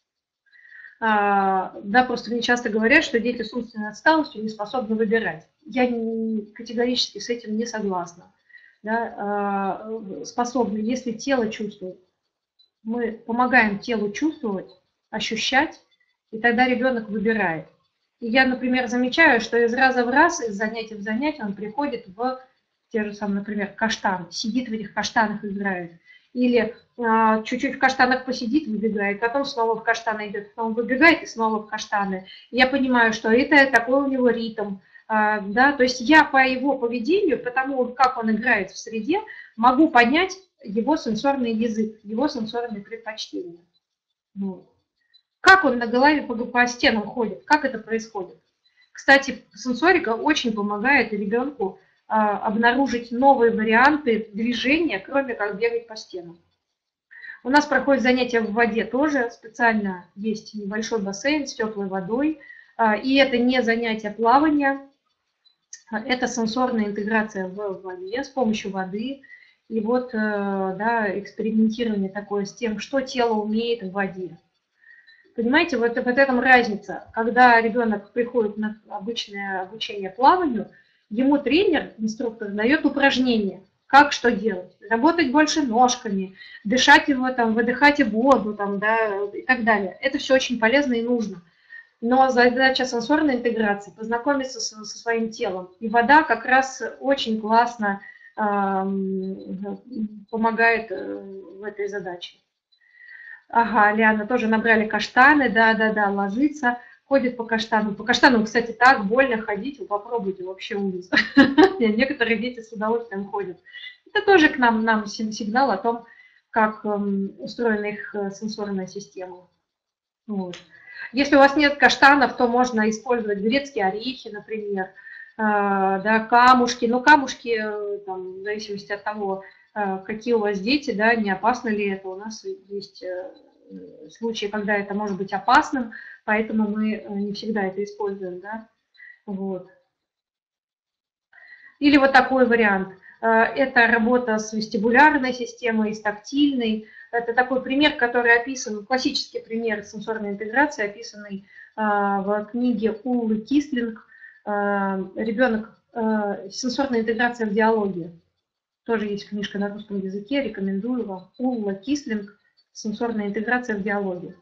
Да, просто мне часто говорят, что дети с умственной отсталостью не способны выбирать. Я не, категорически с этим не согласна. Да, способны, если тело чувствует. Мы помогаем телу чувствовать, ощущать, и тогда ребенок выбирает. И я, например, замечаю, что из раза в раз, из занятия в занятие он приходит в те же самые, например, каштан, сидит в этих каштанах, играет. Или чуть-чуть а, в каштанах посидит, выбегает, потом снова в каштаны идет, потом выбегает и снова в каштаны. И я понимаю, что это такой у него ритм. А, да? То есть я по его поведению, потому как он играет в среде, могу понять его сенсорный язык, его сенсорные предпочтения. Вот. Как он на голове по, по стенам ходит, как это происходит. Кстати, сенсорика очень помогает ребенку а, обнаружить новые варианты движения, кроме как бегать по стенам. У нас проходят занятия в воде тоже, специально есть небольшой бассейн с теплой водой, а, и это не занятие плавания, это сенсорная интеграция в воде с помощью воды. И вот да, экспериментирование такое с тем, что тело умеет в воде. Понимаете, вот в этом разница. Когда ребенок приходит на обычное обучение плаванию, ему тренер, инструктор, дает упражнения, как что делать. Работать больше ножками, дышать его, там, выдыхать воду там, да, и так далее. Это все очень полезно и нужно. Но задача сенсорной интеграции – познакомиться со, со своим телом. И вода как раз очень классно э, помогает в этой задаче. Ага, Лиана, тоже набрали каштаны, да-да-да, ложится, ходит по каштану. По каштану, кстати, так больно ходить, вы попробуйте, вообще ужас. Некоторые дети с удовольствием ходят. Это тоже к нам, нам сигнал о том, как устроена их сенсорная система. Вот. Если у вас нет каштанов, то можно использовать грецкие орехи, например, да, камушки. Но камушки, там, в зависимости от того, какие у вас дети, да, не опасно ли это. У нас есть случаи, когда это может быть опасным, поэтому мы не всегда это используем. Да? Вот. Или вот такой вариант. Это работа с вестибулярной системой, с тактильной. Это такой пример, который описан, классический пример сенсорной интеграции, описанный в книге Уллы Кислинг «Ребенок. Сенсорная интеграция в диалоге». Тоже есть книжка на русском языке, рекомендую вам. Улла Кислинг «Сенсорная интеграция в диалоге».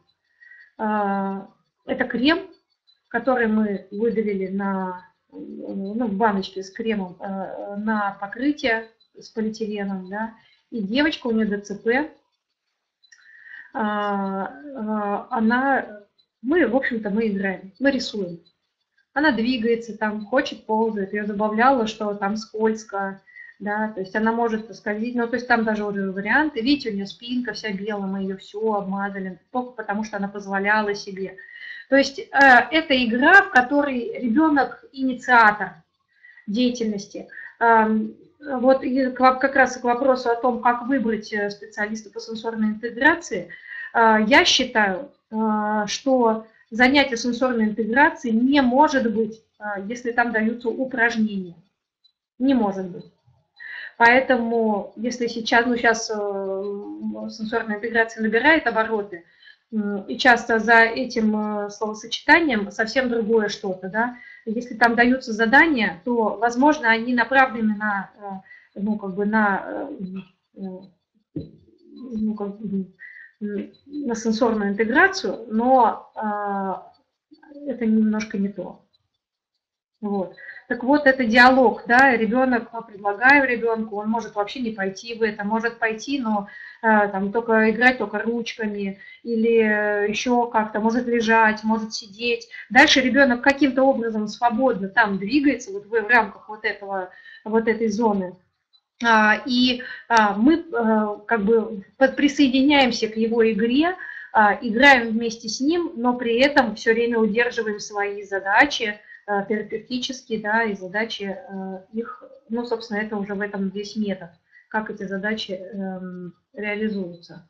Это крем, который мы выдавили на, ну, в баночке с кремом на покрытие с полиэтиленом. Да, и девочка, у нее ДЦП, она, мы, в общем-то, мы играем, мы рисуем. Она двигается, там, хочет, ползает. Я забавляла, что там скользко, да, то есть она может скользить, ну, то есть там даже уже варианты. Видите, у нее спинка вся белая, мы ее все обмазали, только потому что она позволяла себе. То есть э, это игра, в которой ребенок инициатор деятельности. Э, вот и как раз к вопросу о том, как выбрать специалиста по сенсорной интеграции, э, я считаю, э, что занятие сенсорной интеграции не может быть, э, если там даются упражнения. Не может быть. Поэтому, если сейчас, ну, сейчас э, сенсорная интеграция набирает обороты, и часто за этим словосочетанием совсем другое что-то, да. Если там даются задания, то, возможно, они направлены на, ну, как бы на, ну, как бы, на сенсорную интеграцию, но это немножко не то. Вот. Так вот, это диалог, да, ребенок, мы предлагаем ребенку, он может вообще не пойти в это, может пойти, но э, там только играть только ручками или еще как-то, может лежать, может сидеть. Дальше ребенок каким-то образом свободно там двигается, вот в, в рамках вот, этого, вот этой зоны. А, и а, мы а, как бы присоединяемся к его игре, а, играем вместе с ним, но при этом все время удерживаем свои задачи, терапевтические, да, и задачи их, ну, собственно, это уже в этом весь метод, как эти задачи э, реализуются.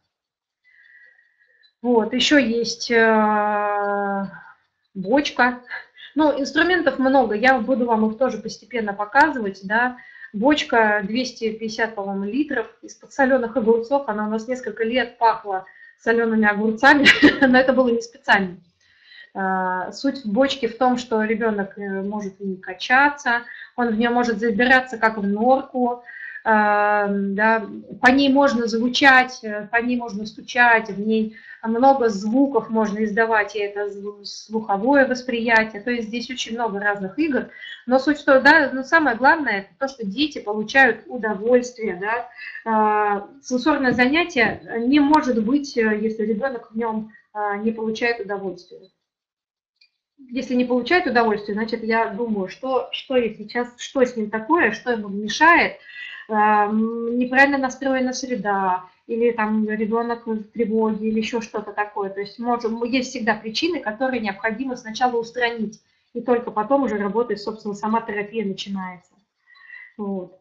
Вот, еще есть э, бочка. Ну, инструментов много, я буду вам их тоже постепенно показывать, да. Бочка двести пятьдесят, по-моему, литров из-под соленых огурцов, она у нас несколько лет пахла солеными огурцами, но это было не специально. Суть бочки в том, что ребенок может в ней качаться, он в нее может забираться как в норку, да, по ней можно звучать, по ней можно стучать, в ней много звуков можно издавать, и это слуховое восприятие, то есть здесь очень много разных игр, но суть в том, да, но самое главное, это то, что дети получают удовольствие, да. Сенсорное занятие не может быть, если ребенок в нем не получает удовольствие. Если не получает удовольствие, значит, я думаю, что, что я сейчас, что с ним такое, что ему мешает, э, неправильно настроена среда, или там ребенок в тревоге, или еще что-то такое. То есть можем, есть всегда причины, которые необходимо сначала устранить, и только потом уже работает, собственно, сама терапия начинается. Вот.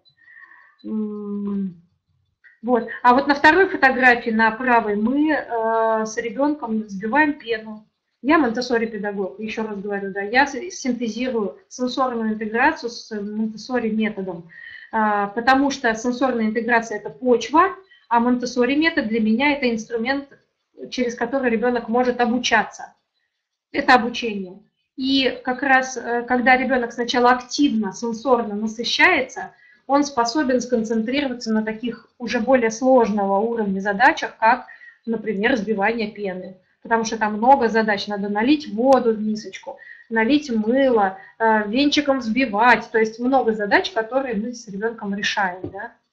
Вот. А вот на второй фотографии, на правой, мы э, с ребенком взбиваем пену. Я монтессори-педагог, еще раз говорю, да, я синтезирую сенсорную интеграцию с монтессори методом, потому что сенсорная интеграция – это почва, а монтессори метод для меня – это инструмент, через который ребенок может обучаться. Это обучение. И как раз, когда ребенок сначала активно, сенсорно насыщается, он способен сконцентрироваться на таких уже более сложного уровня задачах, как, например, взбивание пены. Потому что там много задач, надо налить воду в мисочку, налить мыло, венчиком взбивать. То есть много задач, которые мы с ребенком решаем. Да?